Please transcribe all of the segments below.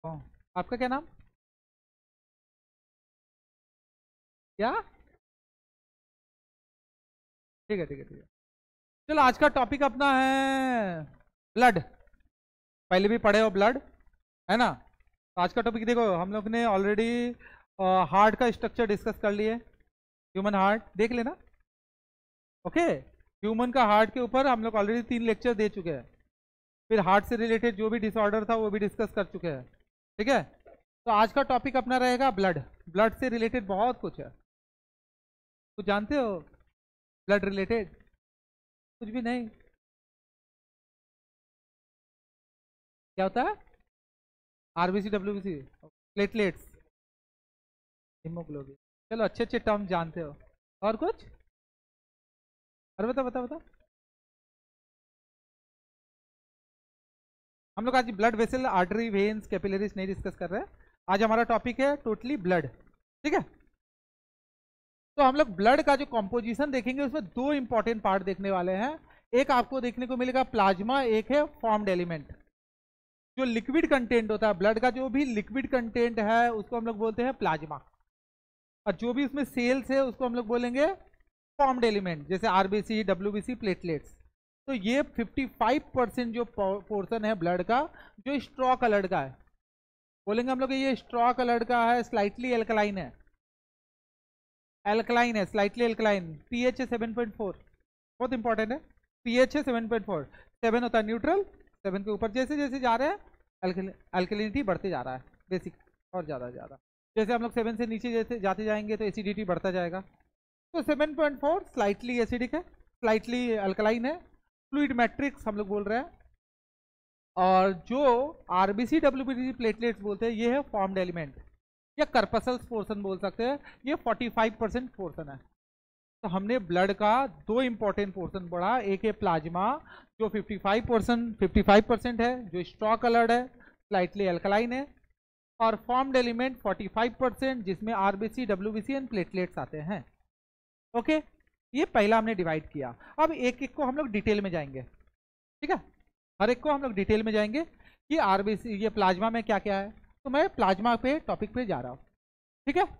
ओ, आपका क्या नाम? क्या? ठीक है, ठीक है, ठीक है। चलो, आज का टॉपिक अपना है ब्लड। पहले भी पढ़े हो ब्लड, है ना? तो आज का टॉपिक देखो, हम लोग ने ऑलरेडी हार्ट का स्ट्रक्चर डिस्कस कर लिए। ह्यूमन हार्ट देख लेना। ओके। ह्यूमन का हार्ट के ऊपर हम लोग ऑलरेडी 3 लेक्चर दे चुके हैं। फिर हार्ट से रिलेटेड जो भी डिसऑर्डर था वो भी डिस्कस कर चुके हैं। ठीक है। तो आज का टॉपिक अपना रहेगा ब्लड। ब्लड से रिलेटेड बहुत कुछ है। कुछ जानते हो ब्लड रिलेटेड? कुछ भी नहीं? क्या होता है? RBC, WBC, platelets, haemoglobin. चलो, अच्छे अच्छे टर्म जानते हो। और कुछ? अरे बता बता बता। हम लोग आज blood vessel, artery, veins, capillaries नहीं डिस्कस कर रहे हैं। आज हमारा टॉपिक है टोटली ब्लड। ठीक है। तो हम लोग ब्लड का जो कॉम्पोजिशन देखेंगे उसमें दो इंपॉर्टेंट पार्ट देखने वाले हैं। एक आपको देखने को मिलेगा प्लाज्मा, एक है फॉर्म्ड एलिमेंट। जो लिक्विड कंटेंट होता है ब्लड का, जो भी लिक्विड कंटेंट है उसको हम लोग बोलते हैं प्लाज्मा। और जो भी उसमें सेल्स है उसको हम लोग बोलेंगे फॉर्म्ड एलिमेंट, जैसे आरबीसी, डब्ल्यूबीसी, प्लेटलेट्स। तो ये 55% जो पोर्शन है ब्लड का, जो स्ट्रॉ कलर्ड का है, बोलेंगे हम लोग ये स्ट्रॉ कलर्ड का है, स्लाइटली एल्कलाइन है। एल्कलाइन है, स्लाइटली एल्कलाइन। पीएच है 7.4, बहुत इंपॉर्टेंट है। पीएच है 7.4। 7 होता है न्यूट्रल। 7 के ऊपर जैसे जैसे जा रहे हैं अल्कलिनिटी बढ़ते जा रहा है, बेसिक और ज़्यादा ज़्यादा। जैसे हम लोग 7 से नीचे जैसे जाते जाएंगे तो एसिडिटी बढ़ता जाएगा। तो 7.4 स्लाइटली एसिडिक है, स्लाइटली अल्कलाइन है, फ्लूइड मैट्रिक्स हम लोग बोल रहे हैं। और जो आरबीसी, डब्ल्यूबीसी, प्लेटलेट्स बोलते हैं, ये है फॉर्म्ड एलिमेंट या कर्पसल्स पोर्शन बोल सकते हैं। ये 45% पोर्शन है। तो हमने ब्लड का दो इंपॉर्टेंट पोर्शन पढ़ा। एक है प्लाज्मा, जो 55% है, जो स्ट्रॉ कलर्ड है, स्लाइटली अल्कलाइन है। और फॉर्म्ड एलिमेंट 45%, जिसमें आरबीसी, डब्ल्यूबीसी एंड प्लेटलेट्स आते हैं। ओके। ये पहला हमने डिवाइड किया। अब एक एक को हम लोग डिटेल में जाएंगे। ठीक है। हर एक को हम लोग डिटेल में जाएंगे कि आरबीसी, ये प्लाज्मा में क्या क्या है। तो मैं प्लाज्मा पे टॉपिक पे जा रहा हूँ। ठीक है।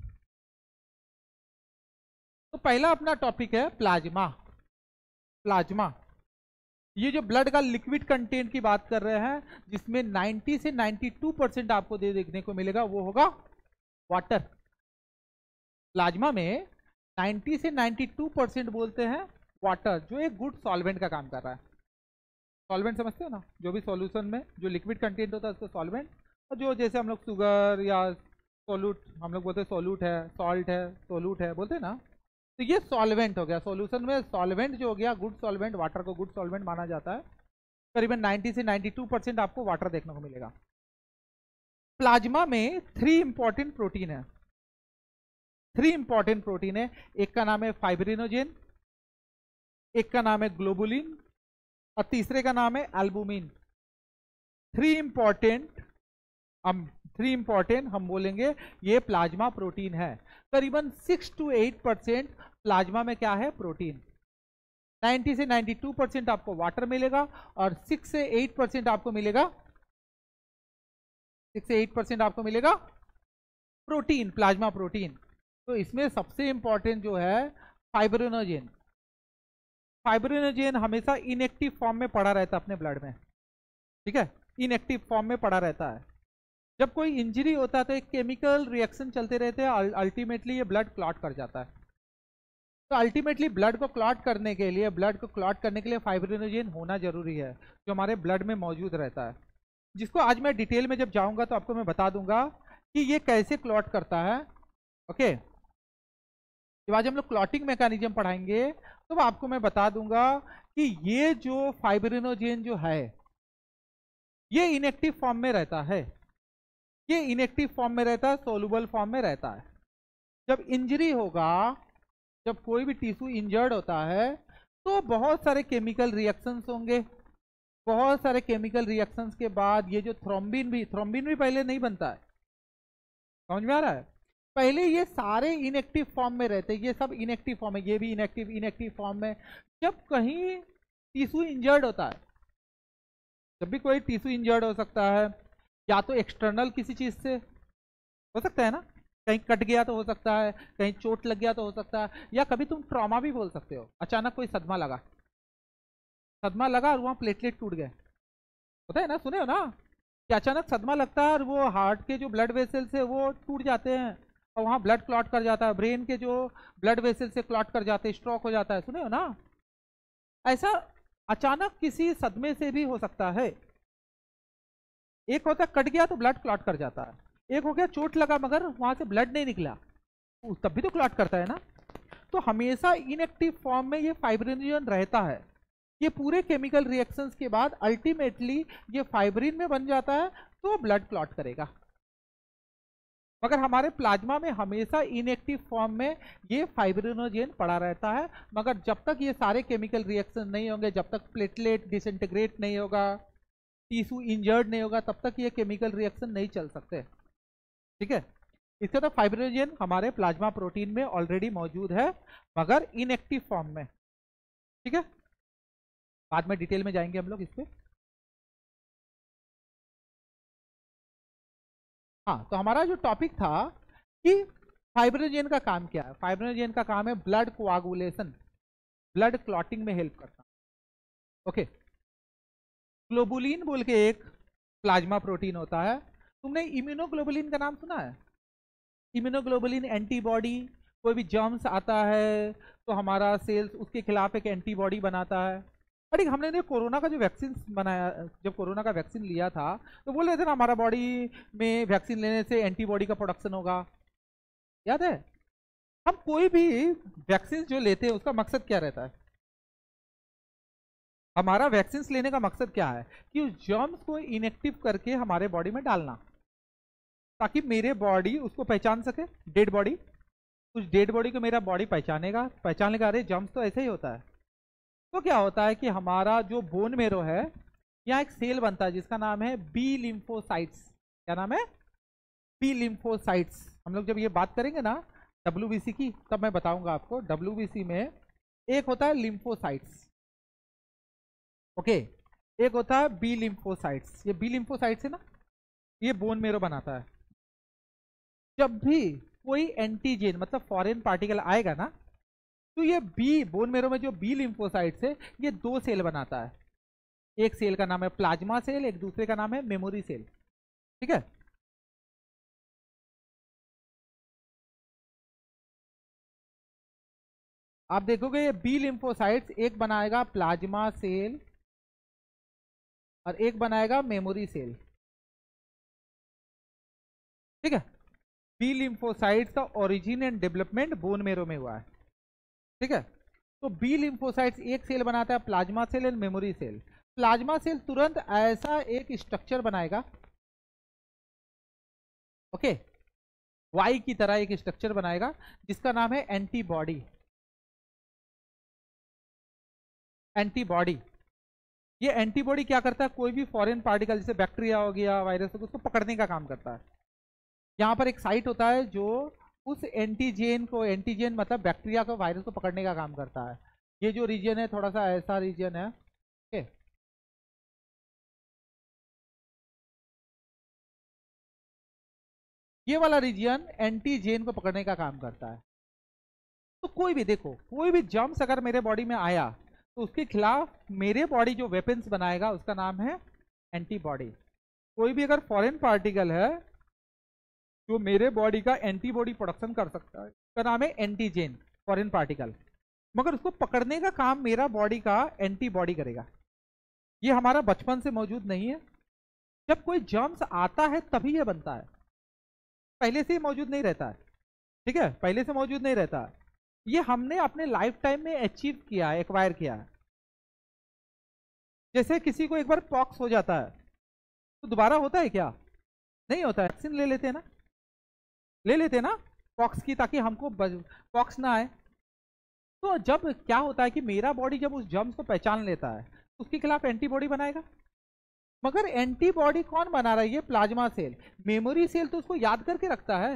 तो पहला अपना टॉपिक है प्लाज्मा। प्लाज्मा, ये जो ब्लड का लिक्विड कंटेंट की बात कर रहे हैं, जिसमें 90 से 92% आपको देखने को मिलेगा, वो होगा वाटर। प्लाज्मा में 90 से 92% बोलते हैं वाटर, जो एक गुड सॉल्वेंट का काम कर रहा है। सॉल्वेंट समझते हो ना, जो भी सॉल्यूशन में जो लिक्विड कंटेंट होता है उसको सॉल्वेंट। और जो जैसे हम लोग शुगर या सोलूट, हम लोग बोलते हैं सोलूट है, सॉल्ट है, सोलूट है बोलते हैं ना। तो ये सॉल्वेंट हो गया। सॉल्यूशन में सॉल्वेंट जो हो गया गुड सॉल्वेंट, वाटर को गुड सॉल्वेंट माना जाता है। करीबन 90 से 92% आपको वाटर देखने को मिलेगा। प्लाज्मा में 3 इंपॉर्टेंट प्रोटीन है। 3 इंपॉर्टेंट प्रोटीन है। एक का नाम है फाइब्रिनोजेन, एक का नाम है ग्लोबुलिन, और तीसरे का नाम है एल्बुमिन। 3 इंपॉर्टेंट, हम 3 इंपॉर्टेंट हम बोलेंगे ये प्लाज्मा प्रोटीन है। करीबन 6 to 8% प्लाज्मा में क्या है, प्रोटीन। 90 से 92% आपको वाटर मिलेगा, और 6 से 8% आपको मिलेगा, 6 से 8% आपको मिलेगा प्रोटीन, प्लाज्मा प्रोटीन। तो इसमें सबसे इंपॉर्टेंट जो है फाइब्रिनोजेन। फाइब्रिनोजेन हमेशा इनएक्टिव फॉर्म में पड़ा रहता है अपने ब्लड में। ठीक है। इनएक्टिव फॉर्म में पड़ा रहता है। जब कोई इंजरी होता है तो एक केमिकल रिएक्शन चलते रहते हैं, अल्टीमेटली ये ब्लड क्लॉट कर जाता है। तो अल्टीमेटली ब्लड को क्लॉट करने के लिए, फाइब्रिनोजेन होना जरूरी है, जो हमारे ब्लड में मौजूद रहता है। जिसको आज मैं डिटेल में जब जाऊंगा तो आपको मैं बता दूंगा कि ये कैसे क्लॉट करता है। ओके। जब आज हम लोग क्लॉटिंग मैकेनिज्म पढ़ाएंगे तो आपको मैं बता दूंगा कि ये जो फाइब्रिनोजेन जो है, ये इनएक्टिव फॉर्म में रहता है। ये इनएक्टिव फॉर्म में रहता है, सोलुबल फॉर्म में रहता है। जब इंजरी होगा, जब कोई भी टिश्यू इंजर्ड होता है, तो बहुत सारे केमिकल रिएक्शंस होंगे। बहुत सारे केमिकल रिएक्शंस के बाद ये जो थ्रोम्बिन भी पहले नहीं बनता है। समझ में आ रहा है? पहले ये सारे इनएक्टिव फॉर्म में रहते हैं, ये सब इनएक्टिव फॉर्म है, ये भी इनएक्टिव फॉर्म में। जब कहीं टिश्यू इंजर्ड होता है, जब भी कोई टिश्यू इंजर्ड हो सकता है, या तो एक्सटर्नल किसी चीज से हो सकता है ना, कहीं कट गया तो हो सकता है, कहीं चोट लग गया तो हो सकता है, या कभी तुम ट्रॉमा भी बोल सकते हो, अचानक कोई सदमा लगा और वहाँ प्लेटलेट टूट गए, होता है ना, सुने हो ना कि अचानक सदमा लगता है और वो हार्ट के जो ब्लड वेसल्स है वो टूट जाते हैं और वहाँ ब्लड क्लॉट कर जाता है, ब्रेन के जो ब्लड वेसल्स से क्लॉट कर जाते हैं, स्ट्रोक हो जाता है, सुने हो ना। ऐसा अचानक किसी सदमे से भी हो सकता है। एक होता है कट गया तो ब्लड क्लॉट कर जाता है, एक हो गया चोट लगा मगर वहां से ब्लड नहीं निकला, तब भी तो क्लॉट करता है ना। तो हमेशा इनएक्टिव फॉर्म में ये फाइब्रिनोजन रहता है। ये पूरे केमिकल रिएक्शंस के बाद अल्टीमेटली ये फाइब्रिन में बन जाता है तो ब्लड क्लॉट करेगा। मगर हमारे प्लाज्मा में हमेशा इनएक्टिव फॉर्म में ये फाइब्रिनोजेन पड़ा रहता है। मगर जब तक ये सारे केमिकल रिएक्शन नहीं होंगे, जब तक प्लेटलेट डिसइंटीग्रेट नहीं होगा, टिश्यू इंजर्ड नहीं होगा, तब तक ये केमिकल रिएक्शन नहीं चल सकते। ठीक है, इसका तो फाइब्रिनोजेन हमारे प्लाज्मा प्रोटीन में ऑलरेडी मौजूद है मगर इनएक्टिव फॉर्म में। ठीक है, बाद में डिटेल में जाएंगे हम लोग इस पे। हाँ, तो हमारा जो टॉपिक था कि फाइब्रिनोजेन का काम क्या है। फाइब्रिनोजेन का काम है ब्लड कोआगुलेशन, ब्लड क्लॉटिंग में हेल्प करता। ओके, ग्लोबुलिन बोल के एक प्लाज्मा प्रोटीन होता है। तुमने इम्यूनोग्लोबुलिन का नाम सुना है? इम्यूनोग्लोबुलिन एंटीबॉडी, कोई भी जर्म्स आता है तो हमारा सेल्स उसके खिलाफ एक एंटीबॉडी बनाता है। अरे हमने ने कोरोना का जो वैक्सीन बनाया, जब कोरोना का वैक्सीन लिया था तो बोल रहे थे ना हमारा बॉडी में वैक्सीन लेने से एंटीबॉडी का प्रोडक्शन होगा, याद है? हम कोई भी वैक्सीन जो लेते हैं उसका मकसद क्या रहता है? हमारा वैक्सीन लेने का मकसद क्या है कि उस जर्म्स को इनएक्टिव करके हमारे बॉडी में डालना, ताकि मेरे बॉडी उसको पहचान सके, डेड बॉडी, उस डेड बॉडी को मेरा बॉडी पहचान लेगा, अरे जर्म्स तो ऐसे ही होता है। तो क्या होता है कि हमारा जो बोन मेरो है, यहाँ एक सेल बनता है जिसका नाम है बी लिम्फोसाइट्स। क्या नाम है? B lymphocytes. हम लोग जब ये बात करेंगे ना डब्ल्यूबीसी की, तब मैं बताऊंगा आपको। डब्ल्यूबीसी में एक होता है लिम्फोसाइट्स, ओके, एक होता है बी लिम्फोसाइट्स। ये बी लिम्फोसाइट्स है ना, ये बोन मेरो बनाता है। जब भी कोई एंटीजेन मतलब फॉरेन पार्टिकल आएगा ना, तो ये बी बोन मेरो में जो बी लिम्फोसाइट्स है ये दो सेल बनाता है। एक सेल का नाम है प्लाज्मा सेल, एक दूसरे का नाम है मेमोरी सेल। ठीक है, आप देखोगे ये बी लिम्फोसाइट्स एक बनाएगा प्लाज्मा सेल और एक बनाएगा मेमोरी सेल। ठीक है, बी लिम्फोसाइट्स का origin and development bone marrow में हुआ है। ठीक है, तो बी लिम्फोसाइट्स एक सेल बनाता है plasma cell and memory cell. Plasma cell तुरंत ऐसा एक स्ट्रक्चर बनाएगा, ओके, वाई की तरह एक स्ट्रक्चर बनाएगा जिसका नाम है एंटीबॉडी। एंटीबॉडी, ये एंटीबॉडी क्या करता है, कोई भी फॉरेन पार्टिकल जैसे बैक्टीरिया हो गया, वायरस हो गया, उसको पकड़ने का काम करता है। यहाँ पर एक साइट होता है जो उस एंटीजेन को, एंटीजेन मतलब बैक्टीरिया को, वायरस को पकड़ने का काम करता है। ये जो रीजन है थोड़ा सा ऐसा रीजन है, ओके। ये वाला रीजन एंटीजेन को पकड़ने का काम करता है। तो कोई भी देखो, कोई भी जर्म्स अगर मेरे बॉडी में आया तो उसके खिलाफ मेरे बॉडी जो वेपन्स बनाएगा उसका नाम है एंटीबॉडी। कोई भी अगर फॉरेन पार्टिकल है जो मेरे बॉडी का एंटीबॉडी प्रोडक्शन कर सकता है, उसका नाम है एंटीजेन, फॉरेन पार्टिकल। मगर उसको पकड़ने का काम मेरा बॉडी का एंटीबॉडी करेगा। ये हमारा बचपन से मौजूद नहीं है, जब कोई जर्म्स आता है तभी ये बनता है, पहले से ही मौजूद नहीं रहता है। ठीक है, पहले से मौजूद नहीं रहता। ये हमने अपने लाइफ टाइम में अचीव किया है, एक्वायर किया है। जैसे किसी को एक बार पॉक्स हो जाता है तो दोबारा होता है क्या? नहीं होता है। वैक्सीन ले लेते हैं ना, ले लेते हैं ना पॉक्स की, ताकि हमको पॉक्स ना आए। तो जब क्या होता है कि मेरा बॉडी जब उस जर्म्स को पहचान लेता है तो उसके खिलाफ एंटीबॉडी बनाएगा। मगर एंटीबॉडी कौन बना रहा है? ये प्लाज्मा सेल। मेमोरी सेल तो उसको याद करके रखता है।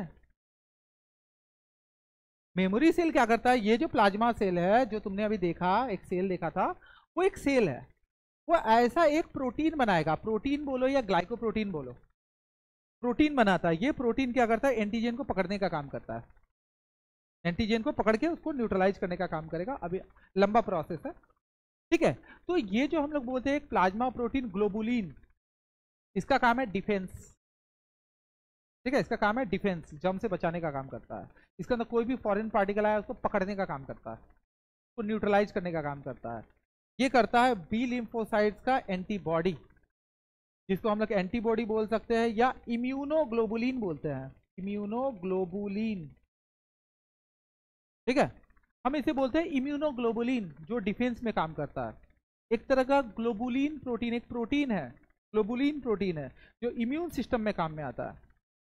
मेमोरी सेल क्या करता है? ये जो प्लाज्मा सेल है जो तुमने अभी देखा, एक सेल देखा था, वो एक सेल है, वो ऐसा एक प्रोटीन बनाएगा, प्रोटीन बोलो या ग्लाइकोप्रोटीन बोलो, प्रोटीन बनाता है। ये प्रोटीन क्या करता है, एंटीजन को पकड़ने का काम करता है, एंटीजन को पकड़ के उसको न्यूट्रलाइज करने का काम करेगा। अभी लंबा प्रोसेस है, ठीक है। तो ये जो हम लोग बोलते हैं प्लाज्मा प्रोटीन ग्लोबुलिन, इसका काम है डिफेंस, ठीक है, इसका काम है डिफेंस, जम से बचाने का काम करता है। इसके अंदर कोई भी फॉरेन पार्टिकल आया उसको पकड़ने का काम करता है, उसको न्यूट्रलाइज करने का काम करता है। ये करता है बी लिम्फोसाइट्स का एंटीबॉडी, जिसको हम लोग एंटीबॉडी बोल सकते हैं या इम्यूनोग्लोबुलिन बोलते हैं, इम्यूनोग्लोबुलिन, ठीक है। हम इसे बोलते हैं इम्यूनोग्लोबुलिन, जो डिफेंस में काम करता है। एक तरह का ग्लोबुलिन प्रोटीन, एक प्रोटीन है, ग्लोबुलिन प्रोटीन है जो इम्यून सिस्टम में काम में आता है।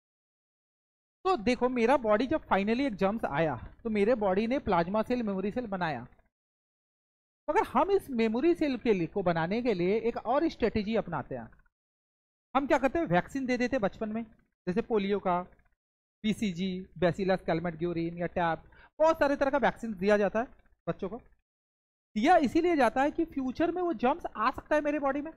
तो देखो मेरा बॉडी जब फाइनली एक जर्म्स आया तो मेरे बॉडी ने प्लाज्मा सेल, मेमोरी सेल बनाया, मगर हम इस मेमोरी सेल के लिए को बनाने के लिए एक और स्ट्रेटेजी अपनाते हैं। हम क्या करते हैं, वैक्सीन दे देते बचपन में, जैसे पोलियो का, बीसीजी, बैसिलस कैलमेट-ग्यूरिन या टैप, बहुत सारे तरह का वैक्सीन दिया जाता है बच्चों को। दिया इसीलिए जाता है कि फ्यूचर में वो जर्म्स आ सकता है मेरे बॉडी में,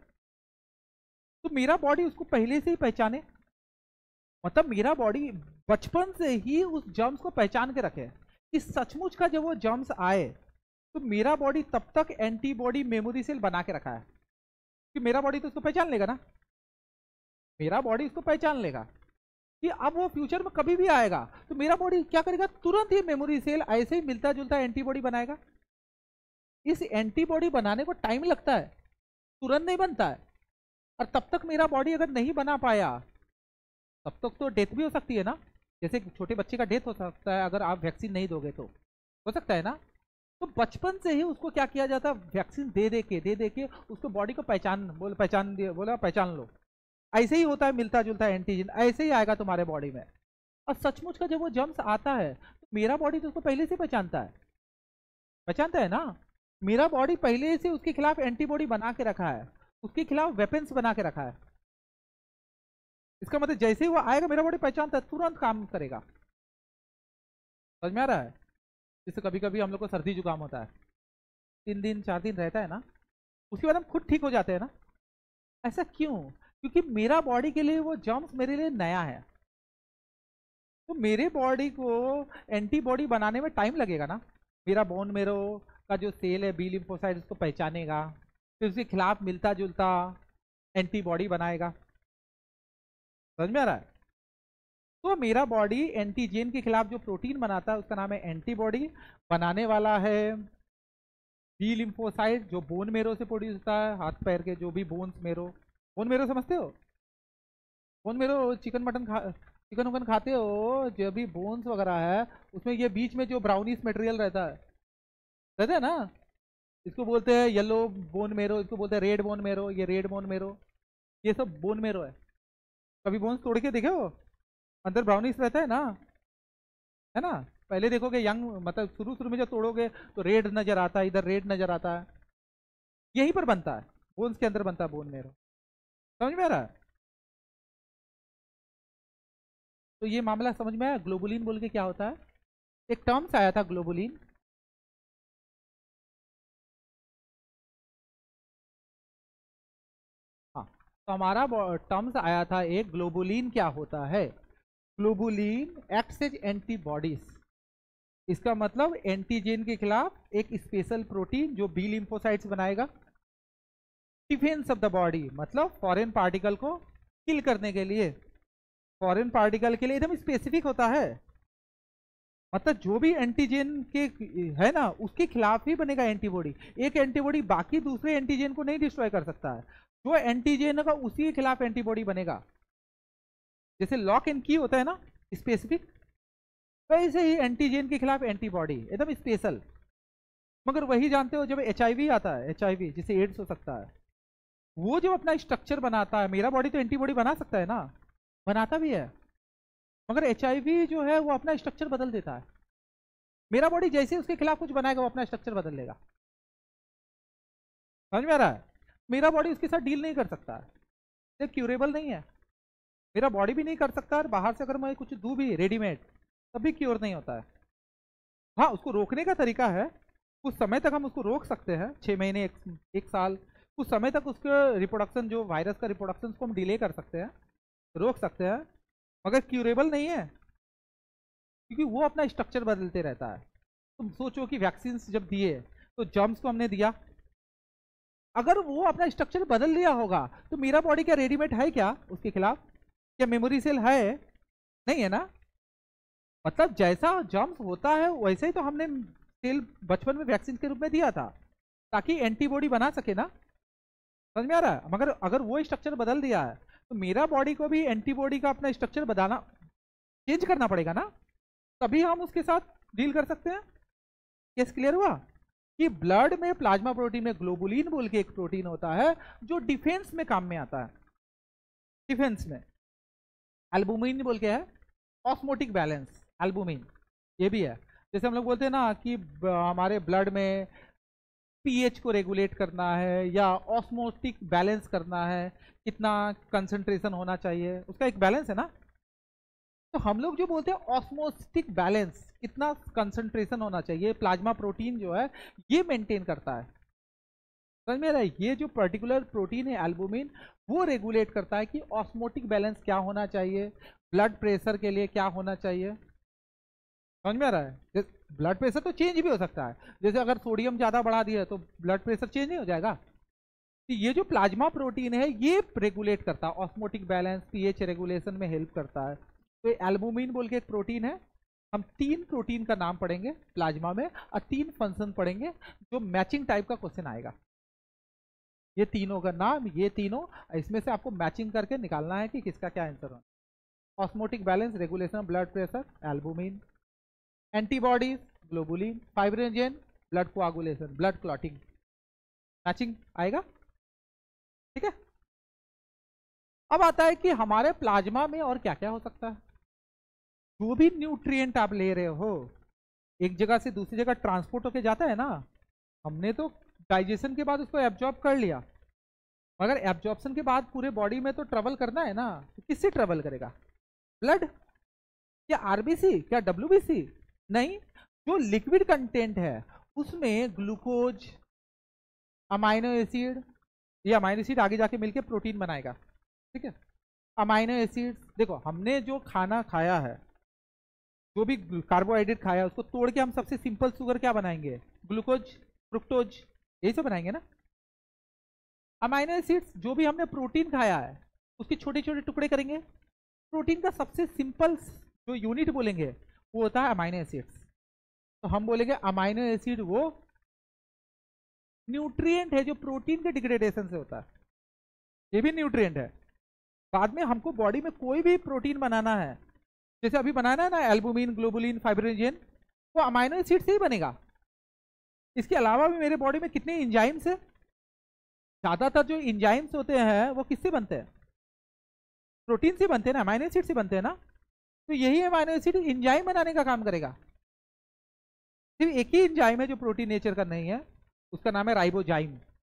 तो मेरा बॉडी उसको पहले से ही पहचाने, मतलब मेरा बॉडी बचपन से ही उस जर्म्स को पहचान के रखे कि सचमुच का जब वो जर्म्स आए तो मेरा बॉडी तब तक एंटीबॉडी मेमोरी सेल बना के रखा है कि मेरा बॉडी तो उसको पहचान लेगा ना, मेरा बॉडी उसको पहचान लेगा कि अब वो फ्यूचर में कभी भी आएगा तो मेरा बॉडी क्या करेगा, तुरंत ही मेमोरी सेल ऐसे ही मिलता जुलता एंटीबॉडी बनाएगा। इस एंटीबॉडी बनाने को टाइम लगता है, तुरंत नहीं बनता है, और तब तक मेरा बॉडी अगर नहीं बना पाया तब तक तो डेथ भी हो सकती है ना, जैसे छोटे बच्चे का डेथ हो सकता है अगर आप वैक्सीन नहीं दोगे तो, हो सकता है ना। तो बचपन से ही उसको क्या किया जाता है, वैक्सीन दे दे के उसको बॉडी को बोला पहचान लो, ऐसे ही होता है मिलता जुलता एंटीजन, ऐसे ही आएगा तुम्हारे बॉडी में। और सचमुच का जब वो जर्म्स आता है तो मेरा बॉडी तो उसको पहले से पहचानता है ना, मेरा बॉडी पहले से उसके खिलाफ एंटीबॉडी बना के रखा है, उसके खिलाफ वेपन्स बना के रखा है। इसका मतलब जैसे ही वो आएगा मेरा बॉडी पहचानता है, तुरंत काम करेगा। समझ में आ रहा है। जैसे कभी कभी हम लोग को सर्दी जुकाम होता है, 3 दिन 4 दिन रहता है ना, उसके बाद हम खुद ठीक हो जाते हैं ना। ऐसा क्यों, क्योंकि मेरा बॉडी के लिए वो जर्म्स मेरे लिए नया है, तो मेरे बॉडी को एंटीबॉडी बनाने में टाइम लगेगा ना। मेरा बोन मेरो का जो सेल है बी लिम्फोसाइट उसको पहचानेगा, फिर उसके खिलाफ मिलता जुलता एंटीबॉडी बनाएगा। समझ में आ रहा है। तो मेरा बॉडी एंटीजन के खिलाफ जो प्रोटीन बनाता है उसका नाम है एंटीबॉडी, बनाने वाला है बी लिम्फोसाइट, जो बोन मेरो से प्रोड्यूस होता है, हाथ पैर के जो भी बोन्स मेरो, बोन मेरो समझते हो, बोन मेरो चिकन उकन खाते हो, जो भी बोन्स वगैरह है उसमें ये बीच में जो ब्राउनिश मटेरियल रहता है ना, इसको बोलते हैं येलो बोन मेरो, इसको बोलते हैं रेड बोन मेरो, ये रेड बोन मेरो, ये सब बोन मेरो है। कभी बोन्स तोड़ के देखे हो, अंदर ब्राउनिश रहता है ना। पहले देखोगे यंग, मतलब शुरू में जब तोड़ोगे तो रेड नजर आता है, इधर रेड नजर आता है, यहीं पर बनता है, बोन्स के अंदर बनता है बोन मेरो। समझ में आ रहा है। तो ये मामला समझ में आया। ग्लोबुलिन बोल के क्या होता है, एक टर्म्स आया था ग्लोबुलिन, हाँ, तो हमारा टर्म्स आया था एक, ग्लोबुलिन क्या होता है, ग्लोबुलिन एक्ट्स एज एंटीबॉडीज, इसका मतलब एंटीजन के खिलाफ एक स्पेशल प्रोटीन जो बी लिम्फोसाइट्स बनाएगा, डिफेंस ऑफ द बॉडी, मतलब फॉरेन पार्टिकल को किल करने के लिए, फॉरेन पार्टिकल के लिए एकदम स्पेसिफिक होता है, मतलब जो भी एंटीजन के है ना उसके खिलाफ ही बनेगा एंटीबॉडी। एक एंटीबॉडी बाकी दूसरे एंटीजन को नहीं डिस्ट्रॉय कर सकता है, जो एंटीजन का उसी के खिलाफ एंटीबॉडी बनेगा। जैसे लॉक एंड की होता है ना स्पेसिफिक, वैसे ही एंटीजन के खिलाफ एंटीबॉडी एकदम स्पेशल। मगर वही जानते हो जब एचआईवी आता है, एचआईवी जिसे एड्स हो सकता है, वो जब अपना स्ट्रक्चर बनाता है, मेरा बॉडी तो एंटीबॉडी बना सकता है ना, बनाता भी है, मगर एचआईवी जो है वो अपना स्ट्रक्चर बदल देता है। मेरा बॉडी जैसे उसके खिलाफ कुछ बनाएगा वो अपना स्ट्रक्चर बदल लेगा। समझ में आ रहा है। मेरा बॉडी उसके साथ डील नहीं कर सकता है, ये क्यूरेबल नहीं है, मेरा बॉडी भी नहीं कर सकता, और बाहर से अगर मैं कुछ दूँ भी रेडीमेड तब भी क्योर नहीं होता है। हाँ, उसको रोकने का तरीका है, कुछ समय तक हम उसको रोक सकते हैं, 6 महीने, एक साल, कुछ समय तक उसका रिप्रोडक्शन, जो वायरस का रिप्रोडक्शन, उसको हम डिले कर सकते हैं, रोक सकते हैं, मगर क्यूरेबल नहीं है, क्योंकि वो अपना स्ट्रक्चर बदलते रहता है। तुम सोचो कि वैक्सीन जब दिए तो जर्म्स को हमने दिया, अगर वो अपना स्ट्रक्चर बदल लिया होगा तो मेरा बॉडी क्या रेडीमेड है क्या उसके खिलाफ? क्या मेमोरी सेल है? नहीं है ना। मतलब जैसा जर्म्स होता है वैसे ही तो हमने सेल बचपन में वैक्सीन के रूप में दिया था, ताकि एंटीबॉडी बना सके ना। समझ में आ रहा है? मगर अगर वो स्ट्रक्चर बदल दिया है तो मेरा बॉडी को भी एंटीबॉडी का अपना स्ट्रक्चर बदलना, चेंज करना पड़ेगा ना, तभी हम उसके साथ डील कर सकते हैं। केस क्लियर हुआ? कि ब्लड में प्लाज्मा प्रोटीन में ग्लोबुलिन बोल के एक प्रोटीन होता है जो डिफेंस में काम में आता है। डिफेंस में एल्बुमिन बोल के है, ऑस्मोटिक बैलेंस एल्बुमिन ये भी है। जैसे हम लोग बोलते हैं ना कि हमारे ब्लड में पीएच को रेगुलेट करना है या ऑस्मोटिक बैलेंस करना है, कितना कंसंट्रेशन होना चाहिए, उसका एक बैलेंस है ना। तो हम लोग जो बोलते हैं ऑस्मोटिक बैलेंस, कितना कंसंट्रेशन होना चाहिए, प्लाज्मा प्रोटीन जो है ये मेंटेन करता है। समझ में आ रहा है? ये जो पर्टिकुलर प्रोटीन है एल्बुमिन, वो रेगुलेट करता है कि ऑस्मोटिक बैलेंस क्या होना चाहिए, ब्लड प्रेशर के लिए क्या होना चाहिए। समझ में आ रहा है? ब्लड प्रेशर तो चेंज भी हो सकता है, जैसे अगर सोडियम ज़्यादा बढ़ा दिया तो ब्लड प्रेशर चेंज नहीं हो जाएगा। तो ये जो प्लाज्मा प्रोटीन है ये रेगुलेट करता है ऑस्मोटिक बैलेंस, पीएच रेगुलेशन में हेल्प करता है। तो एल्बुमिन बोल के एक प्रोटीन है। हम 3 प्रोटीन का नाम पढ़ेंगे प्लाज्मा में और 3 फंक्शन पढ़ेंगे जो मैचिंग टाइप का क्वेश्चन आएगा। ये तीनों का नाम, ये तीनों, इसमें से आपको मैचिंग करके निकालना है कि किसका क्या आंसर हो। Osmotic balance, regulation blood pressure albumin, antibodies globulin, fibrinogen blood coagulation blood clotting. Matching आएगा, ठीक है। अब आता है कि हमारे प्लाज्मा में और क्या क्या हो सकता है। जो भी न्यूट्रिएंट आप ले रहे हो एक जगह से दूसरी जगह ट्रांसपोर्ट होके जाता है ना, हमने तो डाइजेशन के बाद उसको एब्जॉर्ब कर लिया, मगर एब्जॉर्प्शन के बाद पूरे बॉडी में तो ट्रेवल करना है ना। तो किससे ट्रेवल करेगा? ब्लड या आरबीसी क्या डब्ल्यूबीसी? नहीं, जो लिक्विड कंटेंट है उसमें ग्लूकोज, अमाइनो एसिड, ये अमाइनो एसिड आगे जाके मिलके प्रोटीन बनाएगा, ठीक है। अमाइनो एसिड, देखो हमने जो खाना खाया है, जो भी कार्बोहाइड्रेट खाया है, उसको तोड़ के हम सबसे सिंपल शुगर क्या बनाएंगे? ग्लूकोज, फ्रुक्टोज, यही सब बनाएंगे ना। अमाइनो एसिड्स, जो भी हमने प्रोटीन खाया है उसके छोटे छोटे टुकड़े करेंगे। प्रोटीन का सबसे सिंपल जो यूनिट बोलेंगे वो होता है अमाइनो एसिड्स। तो हम बोलेंगे अमाइनो एसिड वो न्यूट्रिएंट है जो प्रोटीन के डिग्रेडेशन से होता है, ये भी न्यूट्रिएंट है। बाद में हमको बॉडी में कोई भी प्रोटीन बनाना है, जैसे अभी बनाना है ना एल्बुमिन, ग्लोबुलिन, फाइब्रिनोजेन, वो अमाइनो एसिड से ही बनेगा। इसके अलावा भी मेरे बॉडी में कितने एंजाइम्स है, ज्यादातर जो एंजाइम्स होते हैं वो किससे बनते हैं? प्रोटीन से बनते हैं ना, अमाइनो एसिड से बनते हैं ना। तो यही अमाइनो एसिड एंजाइम बनाने का काम करेगा। सिर्फ एक ही एंजाइम है जो प्रोटीन नेचर का नहीं है, उसका नाम है राइबोजाइम।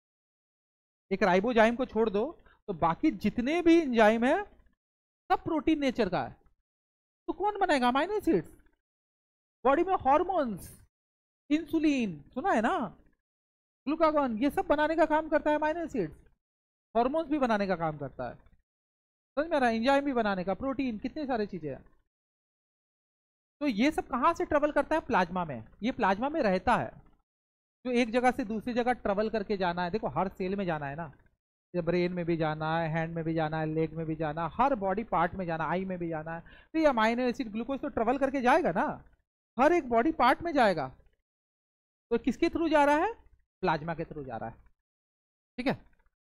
एक राइबोजाइम को छोड़ दो तो बाकी जितने भी एंजाइम है सब प्रोटीन नेचर का है। तो कौन बनाएगा? Amino acids. बॉडी में हार्मोन्स, इंसुलिन सुना है ना, ग्लूकागॉन, ये सब बनाने का काम करता है अमाइनो एसिड्स। हार्मोन्स भी बनाने का काम करता है, समझ में आ रहा है? एंजाइम भी बनाने का, प्रोटीन, कितनी सारी चीजें हैं। तो ये सब कहाँ से ट्रेवल करता है? प्लाज्मा में। ये प्लाज्मा में रहता है। जो एक जगह से दूसरी जगह ट्रेवल करके जाना है, देखो हर सेल में जाना है ना, ब्रेन में भी जाना है, हैंड में भी जाना है, लेग में भी जाना है, हर बॉडी पार्ट में जाना है, आई में भी जाना है। तो ये अमाइनो एसिड, ग्लूकोज तो ट्रेवल करके जाएगा ना, हर एक बॉडी पार्ट में जाएगा। तो किसके थ्रू जा रहा है? प्लाज्मा के थ्रू जा रहा है, ठीक है।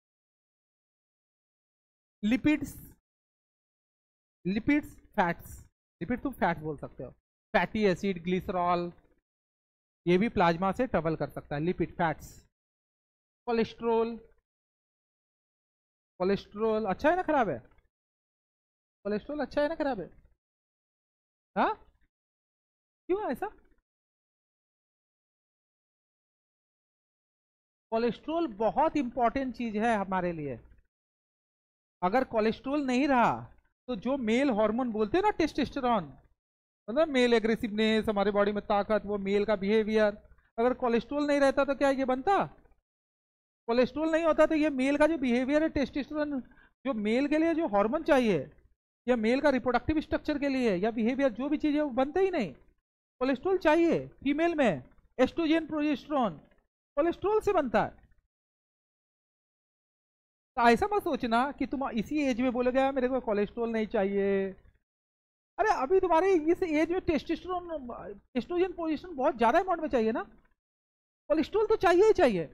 लिपिड्स, लिपिड्स, फैट्स, लिपिड तुम फैट्स बोल सकते हो, फैटी एसिड, ग्लिसरॉल, ये भी प्लाज्मा से ट्रेवल कर सकता है, लिपिड, फैट्स। कोलेस्ट्रोल, कोलेस्ट्रोल अच्छा है ना खराब है? कोलेस्ट्रोल अच्छा है ना खराब है? हाँ, क्यों ऐसा? कोलेस्ट्रोल बहुत इंपॉर्टेंट चीज है हमारे लिए। अगर कोलेस्ट्रोल नहीं रहा तो जो मेल हार्मोन बोलते हैं ना, टेस्टोस्टेरोन, मतलब मेल एग्रेसिवनेस, हमारे बॉडी में ताकत, वो मेल का बिहेवियर, अगर कोलेस्ट्रोल नहीं रहता तो क्या ये बनता? कोलेस्ट्रोल नहीं होता तो ये मेल का जो बिहेवियर है, टेस्टोस्टेरोन, जो मेल के लिए जो हार्मोन चाहिए या मेल का रिप्रोडक्टिव स्ट्रक्चर के लिए या बिहेवियर, जो भी चीज है वो बनते ही नहीं। कोलेस्ट्रॉल चाहिए। फीमेल में एस्ट्रोजन प्रोजेस्टेरोन कोलेस्ट्रॉल से बनता है। तो ऐसा मत सोचना कि तुम इसी एज में बोलोगे "यार, मेरे को कोलेस्ट्रॉल नहीं चाहिए"। अरे अभी तुम्हारे इस एज में टेस्टोस्टेरोन एस्ट्रोजन प्रोजेस्टेरोन बहुत ज्यादा अमाउंट में चाहिए ना, कोलेस्ट्रॉल तो चाहिए ही चाहिए।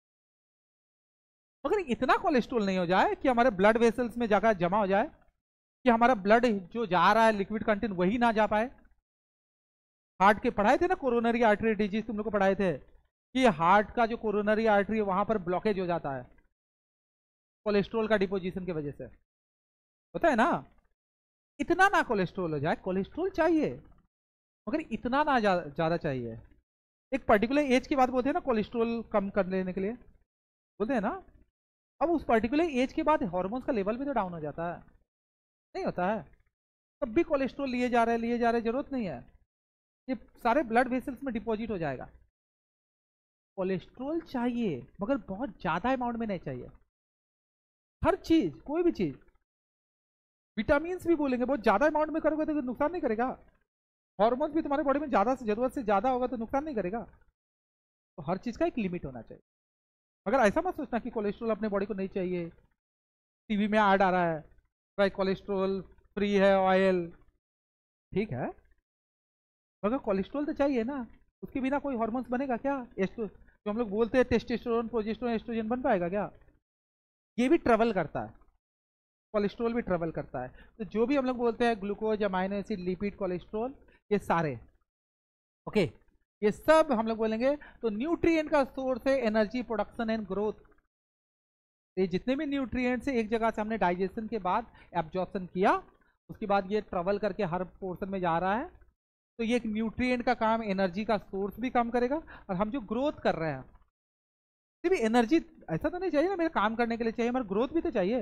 मगर इतना कोलेस्ट्रॉल नहीं हो जाए कि हमारे ब्लड वेसल्स में जाकर जमा हो जाए, कि हमारा ब्लड जो जा रहा है लिक्विड कंटेंट वही ना जा पाए। हार्ट के पढ़ाए थे ना, कोरोनरी आर्टरी डिजीज तुम लोग को पढ़ाए थे कि हार्ट का जो कोरोनरी आर्टरी है वहां पर ब्लॉकेज हो जाता है कोलेस्ट्रॉल का डिपोजिशन की वजह से, होता है ना। इतना ना कोलेस्ट्रॉल हो जाए, कोलेस्ट्रॉल चाहिए मगर इतना ना ज्यादा चाहिए। एक पर्टिकुलर एज की बात बोलते हैं ना कोलेस्ट्रॉल कम कर लेने के लिए, बोलते हैं ना। अब उस पर्टिकुलर एज के बाद हार्मोन्स का लेवल भी तो डाउन हो जाता है, नहीं होता है? तब भी कोलेस्ट्रॉल लिए जा रहे, जरूरत नहीं है, ये सारे ब्लड वेसल्स में डिपॉजिट हो जाएगा। कोलेस्ट्रॉल चाहिए मगर बहुत ज्यादा अमाउंट में नहीं चाहिए। हर चीज, कोई भी चीज, विटामिन भी बोलेंगे बहुत ज्यादा अमाउंट में करोगे तो नुकसान नहीं करेगा। हार्मोन्स भी तुम्हारे बॉडी में ज्यादा से जरूरत से ज्यादा होगा तो नुकसान नहीं करेगा। तो हर चीज का एक लिमिट होना चाहिए। मगर ऐसा मत सोचना कि कोलेस्ट्रॉल अपने बॉडी को नहीं चाहिए। टीवी में ऐड आ रहा है भाई कोलेस्ट्रॉल फ्री है ऑयल, ठीक है, मगर कोलेस्ट्रॉल तो चाहिए ना। उसके बिना कोई हार्मोन्स बनेगा क्या? जो हम लोग बोलते हैं टेस्टोस्टेरोन प्रोजेस्टेरोन एस्ट्रोजन बन पाएगा क्या? ये भी ट्रेवल करता है, कोलेस्ट्रॉल भी ट्रेवल करता है। तो जो भी हम लोग बोलते हैं glucose, amino acid, lipid, cholesterol, ये सारे ओके, ये सब हम लोग बोलेंगे तो न्यूट्रिएंट का सोर्स है एनर्जी प्रोडक्शन एंड ग्रोथ। ये जितने भी न्यूट्रिएंट्स है एक जगह से हमने डाइजेशन के बाद एब्जॉर्प्शन किया, उसके बाद ये ट्रेवल करके हर पोर्शन में जा रहा है। तो ये एक न्यूट्रिएंट का काम, एनर्जी का सोर्स भी काम करेगा। और हम जो ग्रोथ कर रहे हैं, सिर्फ एनर्जी ऐसा तो नहीं चाहिए ना मेरे काम करने के लिए चाहिए, हमारा ग्रोथ भी तो चाहिए।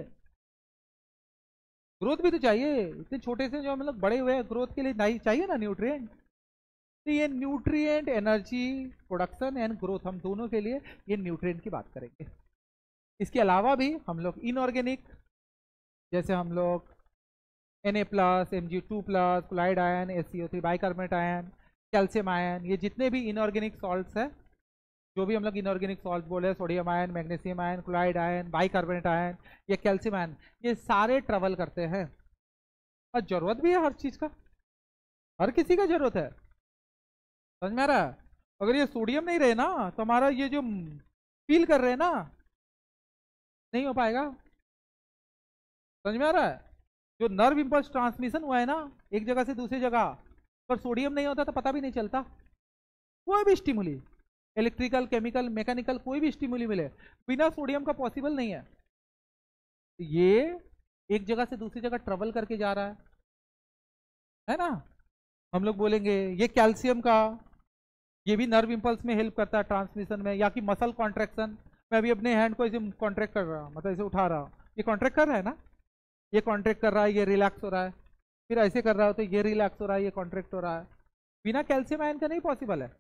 ग्रोथ भी तो चाहिए, इतने छोटे से जो हम लोग बड़े हुए हैं ग्रोथ के लिए नहीं चाहिए ना न्यूट्रिएंट। तो ये nutrient, energy production and growth, हम दोनों के लिए ये न्यूट्रिएंट की बात करेंगे। इसके अलावा भी हम लोग इनऑर्गेनिक, जैसे हम लोग Na+, Mg2+, chloride ion, SCO3 bicarbonate ion, calcium ion, ये जितने भी इनऑर्गेनिक सॉल्ट्स है, जो भी हम लोग इनऑर्गेनिक सॉल्ट बोले, sodium ion, magnesium ion, chloride ion, bicarbonate ion, ये कैल्शियम आयन, ये सारे ट्रेवल करते हैं। और जरूरत भी है हर चीज का, हर किसी का जरूरत है, समझ में आ रहा है? अगर ये सोडियम नहीं रहे ना तो हमारा ये जो फील कर रहे हैं ना नहीं हो पाएगा, समझ में आ रहा है? जो नर्व इंपल्स ट्रांसमिशन हुआ है ना एक जगह से दूसरी जगह, पर सोडियम नहीं होता तो पता भी नहीं चलता। कोई भी स्टिमुली, इलेक्ट्रिकल, केमिकल, मैकेनिकल, कोई भी स्टिमुली मिले बिना सोडियम का पॉसिबल नहीं है। ये एक जगह से दूसरी जगह ट्रेवल करके जा रहा है ना। हम लोग बोलेंगे ये कैल्शियम का, ये भी नर्व इंपल्स में हेल्प करता है ट्रांसमिशन में, या कि मसल कॉन्ट्रैक्शन। मैं अभी अपने हैंड को ऐसे कॉन्ट्रैक्ट कर रहा हूँ, मतलब ऐसे उठा रहा हूँ, ये कॉन्ट्रैक्ट कर रहा है ना, ये कॉन्ट्रैक्ट कर रहा है, ये रिलैक्स हो रहा है, फिर ऐसे कर रहा हो तो ये रिलैक्स हो रहा है, ये कॉन्ट्रैक्ट हो रहा है। बिना कैल्शियम आयन का नहीं पॉसिबल है।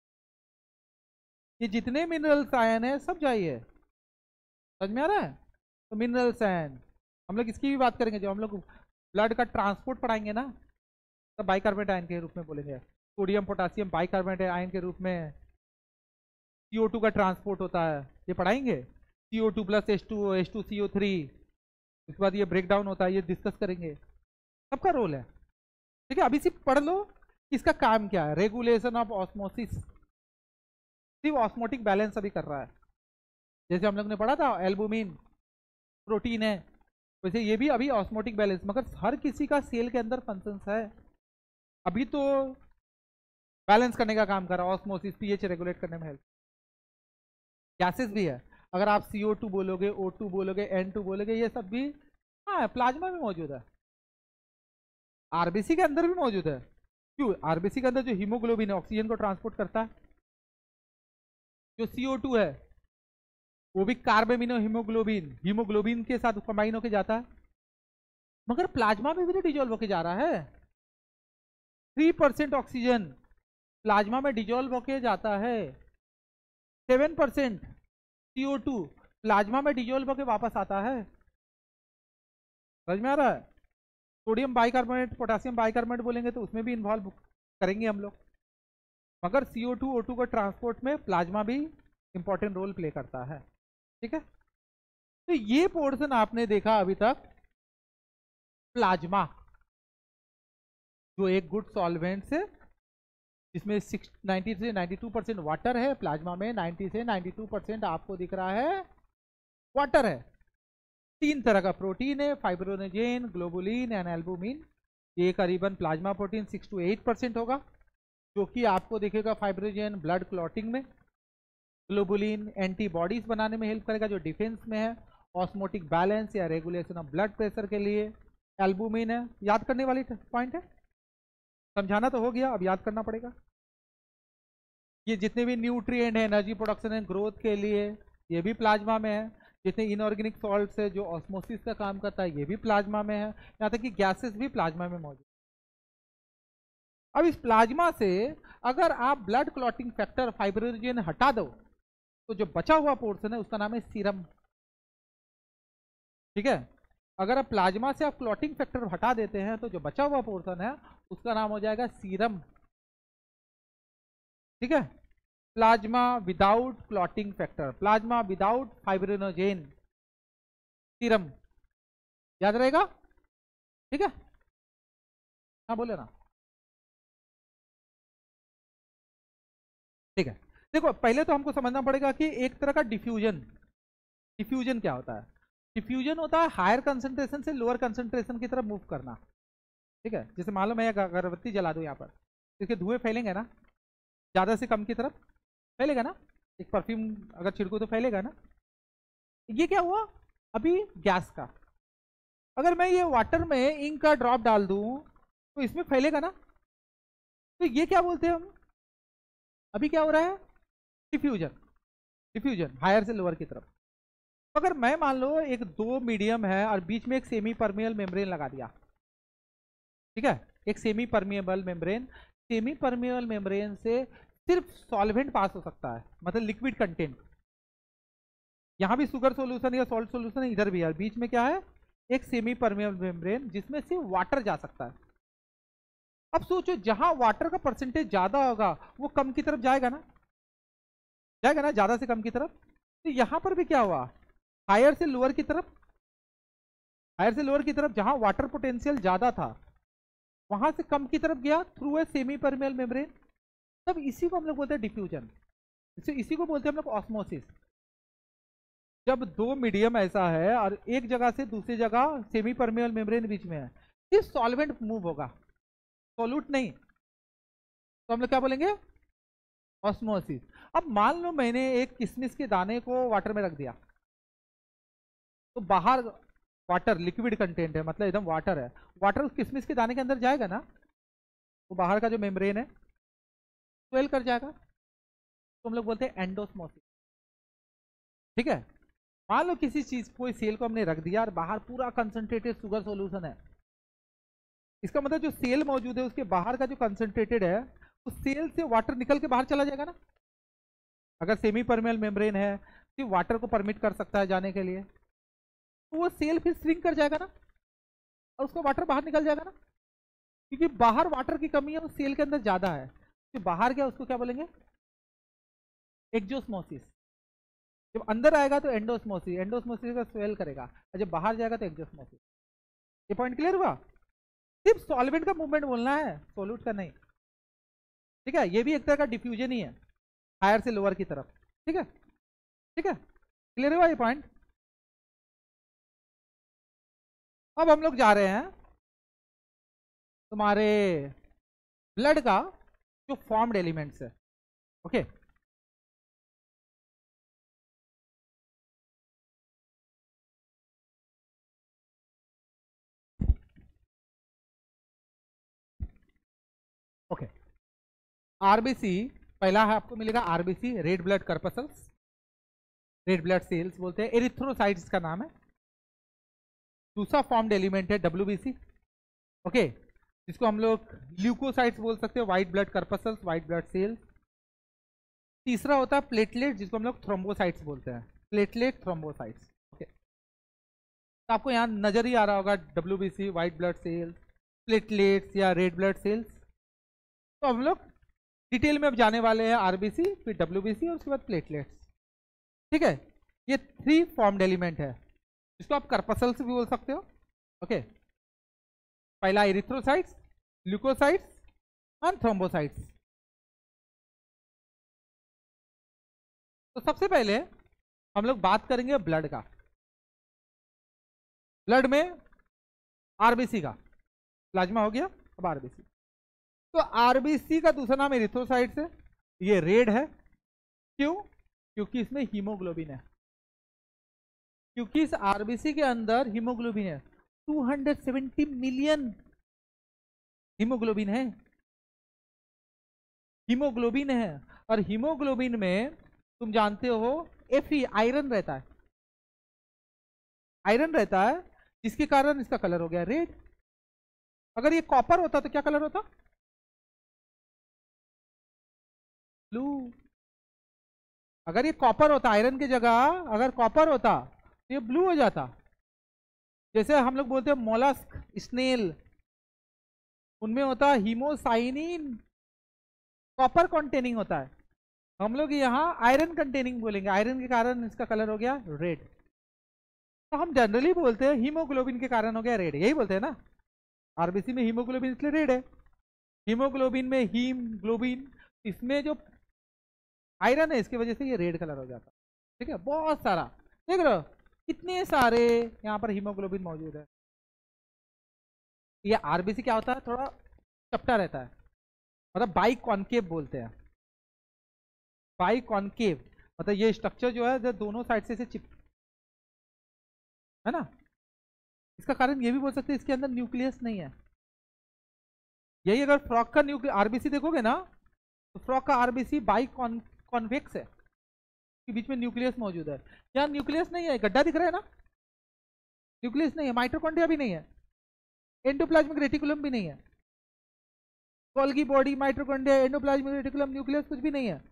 ये जितने मिनरल्स आयन है सब चाहिए, समझ में आ रहा है? तो मिनरल्स आयन हम लोग इसकी भी बात करेंगे, जो हम लोग ब्लड का ट्रांसपोर्ट पढ़ाएंगे ना, तो बाइकार्बोनेट आयन के रूप में बोलेंगे। सोडियम पोटासियम बाइकार्बोनेट आयन के रूप में CO2 का ट्रांसपोर्ट होता है, ये पढ़ाएंगे। CO2 + H2O, H2 CO3, उसके बाद ये ब्रेक डाउन होता है, ये डिस्कस करेंगे। सबका रोल है, ठीक है। अभी सिर्फ पढ़ लो इसका काम क्या है। रेगुलेशन ऑफ ऑस्मोसिस, सिर्फ ऑस्मोटिक बैलेंस अभी कर रहा है। जैसे हम लोग ने पढ़ा था एल्बुमिन प्रोटीन है, वैसे ये भी अभी ऑस्मोटिक बैलेंस, मगर हर किसी का सेल के अंदर फंक्शंस है। अभी तो बैलेंस करने का काम कर रहा है, ऑस्मोसिस, पीएच रेगुलेट करने में हेल्प। गैसेस भी है, अगर आप CO2 बोलोगे, O2 बोलोगे, N2 बोलोगे, ये सब भी हाँ प्लाज्मा में मौजूद है, आरबीसी के अंदर भी मौजूद है। क्यों? आरबीसी के अंदर जो हीमोग्लोबिन है ऑक्सीजन को ट्रांसपोर्ट करता है, जो CO2 है वो भी कार्बेमिनो हीमोग्लोबिन, हीमोग्लोबिन के साथ कंबाइन होके जाता है, मगर प्लाज्मा में भी तो डिजोल्व होके जा रहा है। 3% ऑक्सीजन प्लाज्मा में डिजोल्व होके जाता है, 7% CO2 प्लाज्मा में डिजोल्व होके वापस आता है, समझ में आ रहा है? सोडियम बाइकार्बोनेट, पोटेशियम बाइकार्बोनेट बोलेंगे तो उसमें भी इन्वॉल्व करेंगे हम लोग, मगर CO2 O2 का ट्रांसपोर्ट में प्लाज्मा भी इंपॉर्टेंट रोल प्ले करता है। ठीक है, तो ये पोर्शन आपने देखा अभी तक प्लाज्मा, जो एक गुड सॉल्वेंट से जिसमें 90 से 92% वाटर है, प्लाज्मा में 90 से 92% आपको दिख रहा है वाटर है। 3 तरह का प्रोटीन है, फाइब्रोनोजेन, ग्लोबुलिन एंड एल्बुमिन। ये करीबन प्लाज्मा प्रोटीन 6 to 8% होगा, जो कि आपको दिखेगा फाइब्रोजेन ब्लड क्लॉटिंग में, ग्लोबुलिन एंटीबॉडीज बनाने में हेल्प करेगा जो डिफेंस में है, ऑस्मोटिक बैलेंस या रेगुलेशन ऑफ ब्लड प्रेशर के लिए। एल्बुमिन है, याद करने वाली पॉइंट है, समझाना तो हो गया, अब याद करना पड़ेगा। ये जितने भी न्यूट्रिएंट है, एनर्जी प्रोडक्शन है, ग्रोथ के लिए, ये भी प्लाज्मा में है। जितने इनऑर्गेनिक सॉल्ट्स है जो ऑस्मोसिस का काम करता है, ये भी प्लाज्मा में है। यहाँ तक कि गैसेस भी प्लाज्मा में मौजूद। अब इस प्लाज्मा से अगर आप ब्लड क्लॉटिंग फैक्टर फाइब्रोजन हटा दो तो जो बचा हुआ पोर्शन है उसका नाम है सीरम। ठीक है, अगर आप प्लाज्मा से आप क्लॉटिंग फैक्टर हटा देते हैं तो जो बचा हुआ पोर्शन है उसका नाम हो जाएगा सीरम। ठीक है, plasma without clotting factor, plasma without fibrinogen, serum, याद रहेगा। ठीक है, हाँ बोले ना। ठीक है, देखो पहले तो हमको समझना पड़ेगा कि एक तरह का डिफ्यूजन, डिफ्यूजन क्या होता है। डिफ्यूजन होता है हायर कंसंट्रेशन से लोअर कंसंट्रेशन की तरफ मूव करना। ठीक है, जैसे मान लो मैं अगरबत्ती जला दूं यहाँ पर, इसके धुएं फैलेंगे ना, ज़्यादा से कम की तरफ फैलेगा ना। एक परफ्यूम अगर छिड़को तो फैलेगा ना। ये क्या हुआ अभी गैस का, अगर मैं ये वाटर में इंक का ड्रॉप डाल दूं तो इसमें फैलेगा ना। तो ये क्या बोलते हैं हम, अभी क्या हो रहा है, डिफ्यूजन, डिफ्यूजन हायर से लोअर की तरफ। अगर मैं मान लो एक 2 मीडियम है और बीच में एक सेमी परमिएबल मेम्ब्रेन लगा दिया, ठीक है, एक semi permeable membrane, semi permeable membrane से सिर्फ सॉल्वेंट पास हो सकता है, मतलब लिक्विड कंटेंट। यहां भी शुगर सॉल्यूशन या सॉल्ट सॉल्यूशन है, इधर भी है, बीच में क्या है, एक सेमी परमिएबल मेम्ब्रेन जिसमें सिर्फ वाटर जा सकता है। अब सोचो जहां वाटर का परसेंटेज ज्यादा होगा वो कम की तरफ जाएगा ना, जाएगा ना, ज्यादा से कम की तरफ। तो यहां पर भी क्या हुआ, हायर से लोअर की तरफ, हायर से लोअर की तरफ जहां वाटर पोटेंशियल ज्यादा था वहां से कम की तरफ गया through a semi permeable membrane. तब इसी को हम लोग बोलते हैं डिफ्यूजन, इसी को बोलते हैं हम लोग ऑस्मोसिस। जब 2 मीडियम ऐसा है और एक जगह से दूसरी जगह सेमी परमिएबल मेम्ब्रेन बीच में है, सिर्फ सॉल्वेंट मूव होगा, सॉल्यूट नहीं, तो हम लोग क्या बोलेंगे, ऑस्मोसिस। अब मान लो मैंने एक किशमिश के दाने को वाटर में रख दिया, तो बाहर वाटर लिक्विड कंटेंट है, मतलब एकदम वाटर है, वाटर उस किशमिश के दाने के अंदर जाएगा ना, तो बाहर का जो मेम्ब्रेन है स्वेल कर जाएगा, तो हम लोग बोलते हैं एंडोस्मोसिस। ठीक है, मान लो किसी चीज कोई सेल को हमने रख दिया और बाहर पूरा कंसंट्रेटेड शुगर सॉल्यूशन है, इसका मतलब जो सेल मौजूद है उसके बाहर का जो कंसंट्रेटेड है उस सेल से वाटर निकल के बाहर चला जाएगा ना। अगर सेमी परमिएबल मेम्ब्रेन है सिर्फ वाटर को परमिट कर सकता है जाने के लिए, तो वो सेल फिर श्रिंक कर जाएगा ना और उसका वाटर बाहर निकल जाएगा ना, क्योंकि बाहर वाटर की कमी है उस सेल के अंदर ज्यादा है। तो बाहर गया उसको क्या बोलेंगे, एक्जोस्मोसिस। जब अंदर आएगा तो एंडोस्मोसिस, एंडोस्मोसिस का स्वेल करेगा, और जब बाहर जाएगा तो एक्जोस्मोसिस। ये पॉइंट क्लियर हुआ, सिर्फ सॉल्वेंट का मूवमेंट बोलना है, सोल्यूट का नहीं। ठीक है, ये भी एक तरह का डिफ्यूजन ही है हायर से लोअर की तरफ। ठीक है, ठीक है, क्लियर हुआ ये पॉइंट। अब हम लोग जा रहे हैं तुम्हारे ब्लड का जो फॉर्म्ड एलिमेंट्स है। ओके, ओके, आरबीसी पहला है, आपको मिलेगा RBC, red blood corpuscles, red blood cells बोलते हैं, एरिथ्रोसाइट्स का नाम है। दूसरा फॉर्म्ड एलिमेंट है डब्ल्यूबीसी, ओके, जिसको हम लोग ल्यूकोसाइट्स बोल सकते हैं, white blood corpuscles, white blood cells. तीसरा होता है प्लेटलेट, जिसको हम लोग थ्रोम्बोसाइट्स बोलते हैं, प्लेटलेट थ्रोम्बोसाइट्स। ओके, तो आपको यहाँ नजर ही आ रहा होगा WBC white blood cells, platelets या रेड ब्लड सेल्स। तो हम लोग डिटेल में अब जाने वाले हैं RBC, फिर WBC और उसके बाद प्लेटलेट्स। ठीक है, ये 3 फॉर्म्ड एलिमेंट है, जिसको आप कर्पसल्स भी बोल सकते हो। ओके, पहला एरिथ्रोसाइट्स, ल्यूकोसाइट्स एंड थ्रोम्बोसाइट्स। तो सबसे पहले हम लोग बात करेंगे ब्लड का। ब्लड में RBC का, प्लाज्मा हो गया, अब RBC। तो RBC का दूसरा नाम एरिथ्रोसाइट्स है, ये रेड है। क्यों? क्योंकि इसमें हीमोग्लोबिन है, क्योंकि इस RBC के अंदर हीमोग्लोबिन है। 270 मिलियन हीमोग्लोबिन है, हीमोग्लोबिन है। और हीमोग्लोबिन में तुम जानते हो Fe आयरन रहता है, आयरन रहता है, जिसके कारण इसका कलर हो गया रेड। अगर ये कॉपर होता तो क्या कलर होता? ब्लू। अगर ये कॉपर होता, आयरन की जगह अगर कॉपर होता तो ये ब्लू हो जाता। जैसे हम लोग बोलते हैं मोलस्क, स्नेल, उनमें होता है हीमोसाइनिन, कॉपर कंटेनिंग होता है। हम लोग यहाँ आयरन कंटेनिंग बोलेंगे, आयरन के कारण इसका कलर हो गया रेड। तो हम जनरली बोलते हैं हीमोग्लोबिन के कारण हो गया रेड, यही बोलते हैं ना। RBC में हीमोग्लोबिन इसलिए रेड है। हीमोग्लोबिन में हीमग्लोबिन, इसमें जो आयरन है इसकी वजह से ये रेड कलर हो जाता है। ठीक है, बहुत सारा देख रहे हो कितने सारे यहाँ पर हीमोग्लोबिन मौजूद है। ये RBC क्या होता है, थोड़ा चपटा रहता है, मतलब बाई कॉन्केव बोलते हैं। बाई कॉन्केव मतलब ये स्ट्रक्चर जो है दोनों साइड से चिप है ना। इसका कारण ये भी बोल सकते हैं इसके अंदर न्यूक्लियस नहीं है। यही अगर फ्रॉग का RBC देखोगे ना, तो फ्रॉग का RBC बाई कॉन्वेक्स है, के बीच में न्यूक्लियस मौजूद है। यहाँ न्यूक्लियस नहीं है, गड्ढा दिख रहा है ना, न्यूक्लियस नहीं है, माइटोकॉन्ड्रिया भी नहीं है, एंडोप्लाज्मिक रेटिकुलम भी नहीं है। Golgi body, mitochondria, endoplasmic reticulum, nucleus कुछ भी नहीं है।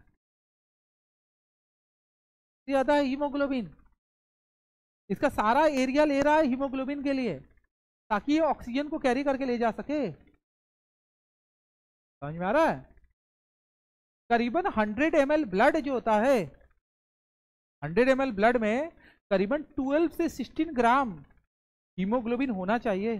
ज्यादा है हीमोग्लोबिन, इसका सारा एरिया ले रहा है हीमोग्लोबिन के लिए, ताकि ये ऑक्सीजन को कैरी करके ले जा सके। समझ में आ रहा है? करीबन 100 ml ब्लड जो होता है, 100 ml ब्लड में करीबन 12 से 16 ग्राम हीमोग्लोबिन होना चाहिए।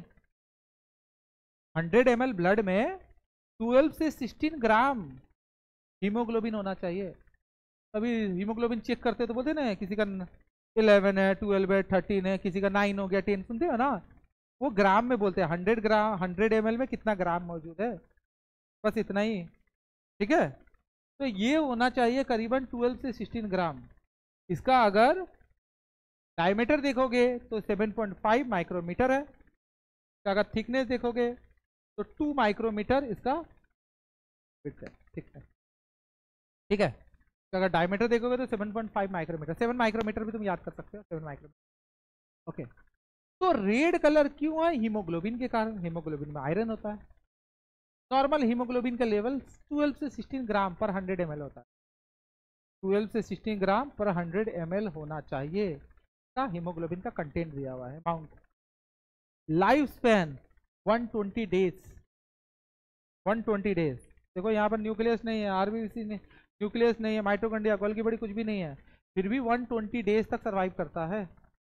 100 ml ब्लड में 12 से 16 ग्राम हीमोग्लोबिन होना चाहिए। अभी हीमोग्लोबिन चेक करते तो बोलते ना किसी का 11 है, 12 है, 13 है, किसी का 9 हो गया, 10, सुनते हो ना, वो ग्राम में बोलते हैं। 100 ग्राम, 100 ml में कितना ग्राम मौजूद है, बस इतना ही। ठीक है, तो ये होना चाहिए करीबन 12 से 16 ग्राम। इसका अगर डायमीटर देखोगे तो 7.5 माइक्रोमीटर है, अगर थिकनेस देखोगे तो 2 माइक्रोमीटर इसका विड्थ है। ठीक है, ठीक है, तो अगर डायमीटर देखोगे तो 7.5 माइक्रोमीटर, 7 माइक्रोमीटर भी तुम याद कर सकते हो, 7 माइक्रोमीटर। ओके, तो रेड कलर क्यों है? हीमोग्लोबिन के कारण। हीमोग्लोबिन में आयरन होता है। नॉर्मल हीमोग्लोबिन का लेवल 12 से 16 ग्राम पर 100 ml होता है। 12 से 16 ग्राम पर 100 ml होना चाहिए, का हीमोग्लोबिन का कंटेंट दिया हुआ है amount. Life span 120 days, 120 days. देखो यहाँ पर न्यूक्लियस नहीं है, RBC ने न्यूक्लियस नहीं है, माइटोकॉन्ड्रिया, गोल्गी बॉडी कुछ भी नहीं है, फिर भी 120 डेज तक सरवाइव करता है।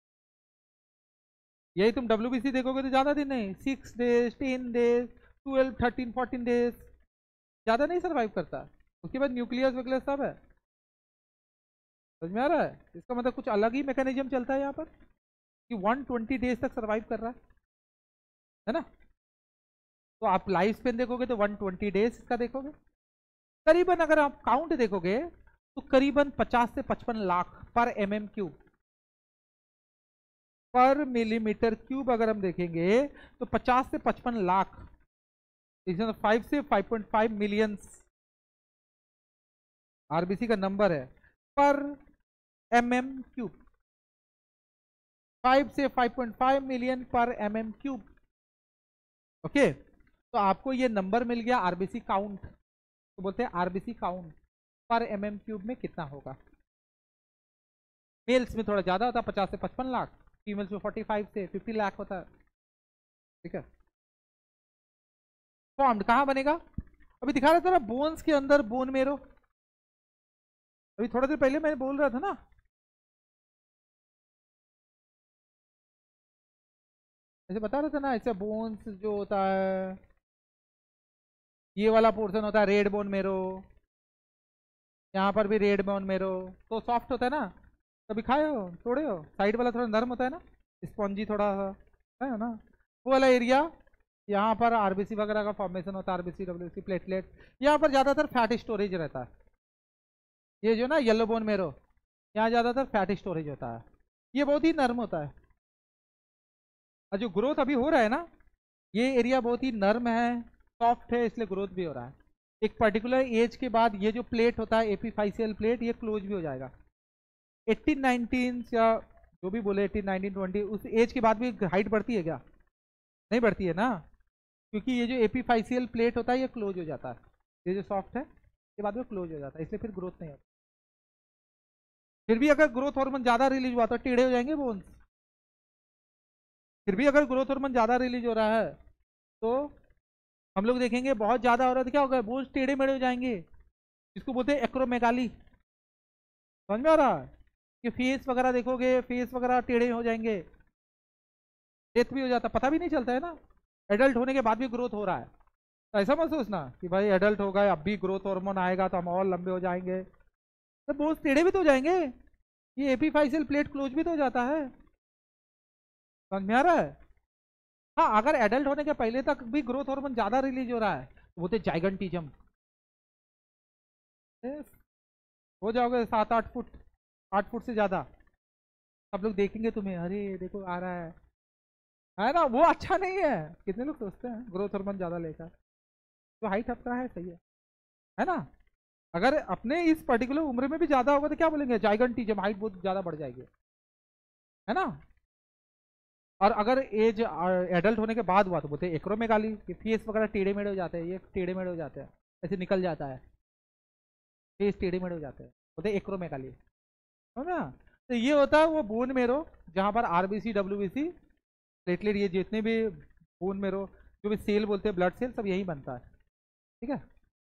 यही तुम WBC देखोगे तो ज्यादा दिन नहीं, 6 डेज, 10 डेज, 12, 13, 14 डेज, ज्यादा नहीं सरवाइव करता। उसके बाद न्यूक्लियस वगैरह सब है। समझ में आ रहा है? इसका मतलब कुछ अलग ही मैकेनिज्म चलता है यहाँ पर कि 120 डेज तक सरवाइव कर रहा है ना। तो आप लाइफ स्पेन देखोगे तो 120 डेज इसका देखोगे। करीबन अगर आप काउंट देखोगे तो करीबन 50 से 55 लाख पर mm³ पर मिलीमीटर क्यूब अगर हम देखेंगे तो 50 से 55 लाख, 5 से 5.5 मिलियन RBC का नंबर है पर mm³, 5 से 5.5 मिलियन पर mm³। ओके, तो आपको ये नंबर मिल गया RBC काउंट, तो बोलते हैं RBC काउंट पर mm³ में कितना होगा। मेल्स में थोड़ा ज्यादा होता है, 50 से 55 लाख, फीमेल्स में 45 से 50 लाख होता है। ठीक है, फॉर्म्ड कहाँ बनेगा? अभी दिखा रहा था ना बोन्स के अंदर बोन मेरो, अभी थोड़ा देर पहले मैंने बोल रहा था ना, ऐसे बता रहा था ना, ऐसे बोन्स जो होता है, ये वाला पोर्शन होता है रेड बोन मेरो, यहाँ पर भी रेड बोन मेरो, तो सॉफ्ट होता है ना, कभी खाए हो तोड़े हो? साइड वाला थोड़ा नरम होता है ना, स्पॉन्जी थोड़ा सा है ना, वो वाला एरिया। यहाँ पर आरबीसी वगैरह का फॉर्मेशन होता है, आरबीसी डब्ल्यूसी प्लेटलेट, यहाँ पर ज़्यादातर फैट स्टोरेज रहता है। ये जो ना येलो बोन मेरो, यहाँ ज़्यादातर फैट स्टोरेज होता है, ये बहुत ही नर्म होता है। और जो ग्रोथ अभी हो रहा है ना, ये एरिया बहुत ही नर्म है, सॉफ्ट है, इसलिए ग्रोथ भी हो रहा है। एक पर्टिकुलर एज के बाद ये जो प्लेट होता है एपीफाइसियल प्लेट, ये क्लोज भी हो जाएगा। 18-19 या जो भी बोले 18-19-20 उस एज के बाद भी हाइट बढ़ती है क्या? नहीं बढ़ती है ना, क्योंकि ये जो एपीफाइसियल प्लेट होता है ये क्लोज हो जाता है, ये जो सॉफ्ट है ये बाद में क्लोज हो जाता है, इसलिए फिर ग्रोथ नहीं होती। फिर भी अगर ग्रोथ हार्मोन ज़्यादा रिलीज हुआ तो टेढ़े हो जाएंगे बोन्स। फिर भी अगर ग्रोथ हार्मोन ज़्यादा रिलीज हो रहा है तो हम लोग देखेंगे बहुत ज़्यादा हो रहा है तो क्या होगा, बोन्स टेढ़े मेढ़े हो जाएंगे, इसको बोलते हैं एक्रोमेगाली। समझ में आ रहा है कि फेस वगैरह देखोगे, फेस वगैरह टेढ़े हो जाएंगे, डेथ भी हो जाता, पता भी नहीं चलता है ना, एडल्ट होने के बाद भी ग्रोथ हो रहा है। तो ऐसा मत सोचना कि भाई एडल्ट हो गए अब भी ग्रोथ हार्मोन आएगा तो हम और लंबे हो जाएंगे, तो बोन्स टेढ़े भी तो हो जाएंगे, ये एपीफाइसियल प्लेट क्लोज भी तो हो जाता है। समझ में आ रहा है? हाँ, अगर एडल्ट होने के पहले तक भी ग्रोथ हार्मोन ज्यादा रिलीज हो रहा है तो बोलते जाइगंटिज्म, हो जाओगे 7-8 फुट, 8 फुट से ज्यादा, सब लोग देखेंगे तुम्हें, अरे देखो आ रहा है ना, वो अच्छा नहीं है। कितने लोग सोचते हैं ग्रोथ हार्मोन ज्यादा लेकर, तो हाइट आपका है सही है ना? अगर अपने इस पर्टिकुलर उम्र में भी ज्यादा होगा तो क्या बोलेंगे, जाइगंटिज्म, हाइट बहुत ज्यादा बढ़ जाएगी, है ना? और अगर एज एडल्ट होने के बाद हुआ तो बोलते हैं एक्रोमेगाली, कि फेस वगैरह टेढ़े मेढ़े हो जाते हैं, ये टेढ़े मेढ़े हो जाते हैं, ऐसे निकल जाता है, फेस टेढ़े मेढ़े हो जाते हैं, बोलते हैं एक्रोमेगाली, है ना? तो ये होता है वो बोन मेरो, जहाँ पर आरबीसी डब्ल्यूबीसी प्लेटलेट, ये जितने भी बोन मेरो जो भी सेल बोलते हैं, ब्लड सेल, सब यही बनता है। ठीक है,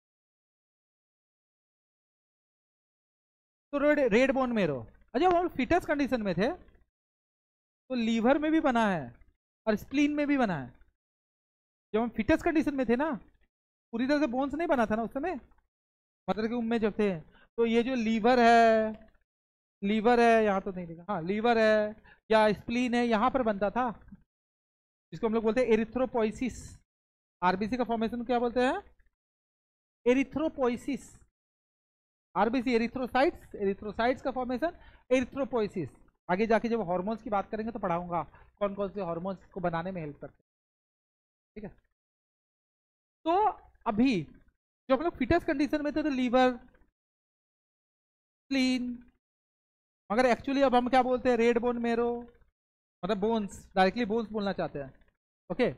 तो रेड बोन मेरो, अच्छा हम फिटस कंडीशन में थे तो लीवर में भी बना है और स्प्लीन में भी बना है। जब हम फिटस कंडीशन में थे ना, पूरी तरह से बोन्स नहीं बना था ना उस समय, मतलब कि उनमें जब थे, तो ये जो लीवर है, लीवर है यहाँ तो नहीं लिखा, हाँ लीवर है या स्प्लीन है, यहाँ पर बनता था, जिसको हम लोग बोलते हैं एरिथ्रोपोइसिस। आरबीसी का फॉर्मेशन क्या बोलते हैं? एरिथ्रोपोइसिस। आरबीसी एरिथ्रोसाइट्स, एरिथ्रोसाइट्स का फॉर्मेशन एरिथ्रोपोइसिस। आगे जाके जब हार्मोन्स की बात करेंगे तो पढ़ाऊंगा कौन कौन से हार्मोन्स को बनाने में हेल्प करते हैं। ठीक है, तो अभी जो हम लोग फिटस कंडीशन में थे तो लीवर, स्प्लीन, मगर एक्चुअली अब हम क्या बोलते हैं, रेड बोन मेरो, मतलब बोन्स, डायरेक्टली बोन्स बोलना चाहते हैं। ओके,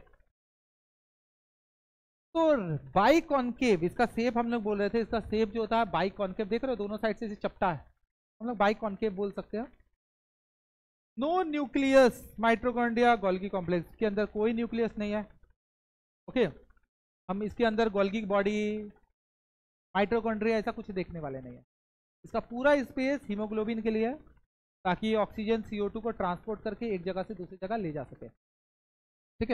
तो बाई कॉन्केव इसका शेप हम लोग बोल रहे थे, इसका शेप जो होता है बाई कॉन्केव, देख रहे हो दोनों साइड से चपटा है, हम लोग बाई कॉन्केव बोल सकते हैं। No nucleus, mitochondria, Golgi complex के अंदर कोई न्यूक्लियस नहीं है। ओके, हम इसके अंदर गोल्गी बॉडी, माइटोकॉन्ड्रिया ऐसा कुछ देखने वाले नहीं है। इसका पूरा स्पेस हीमोग्लोबिन के लिए है, ताकि ऑक्सीजन CO2 को ट्रांसपोर्ट करके एक जगह से दूसरी जगह ले जा सके। ठीक है,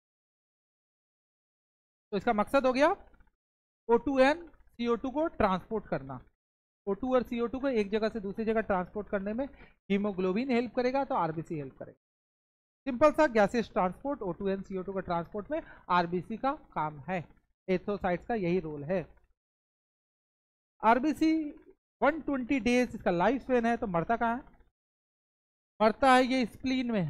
तो इसका मकसद हो गया O2N CO2 को ट्रांसपोर्ट करना। O2 और CO2 को एक जगह से दूसरी जगह ट्रांसपोर्ट करने में हीमोग्लोबिन हेल्प करेगा तो आरबीसी हेल्प करेगा। सिंपल सा गैसेस ट्रांसपोर्ट, O2N CO2 का ट्रांसपोर्ट में आरबीसी का काम है, एरिथ्रोसाइट्स का यही रोल है। आरबीसी 120 डेज इसका लाइफ स्पेन है, तो मरता कहाँ है? मरता है ये स्प्लीन में।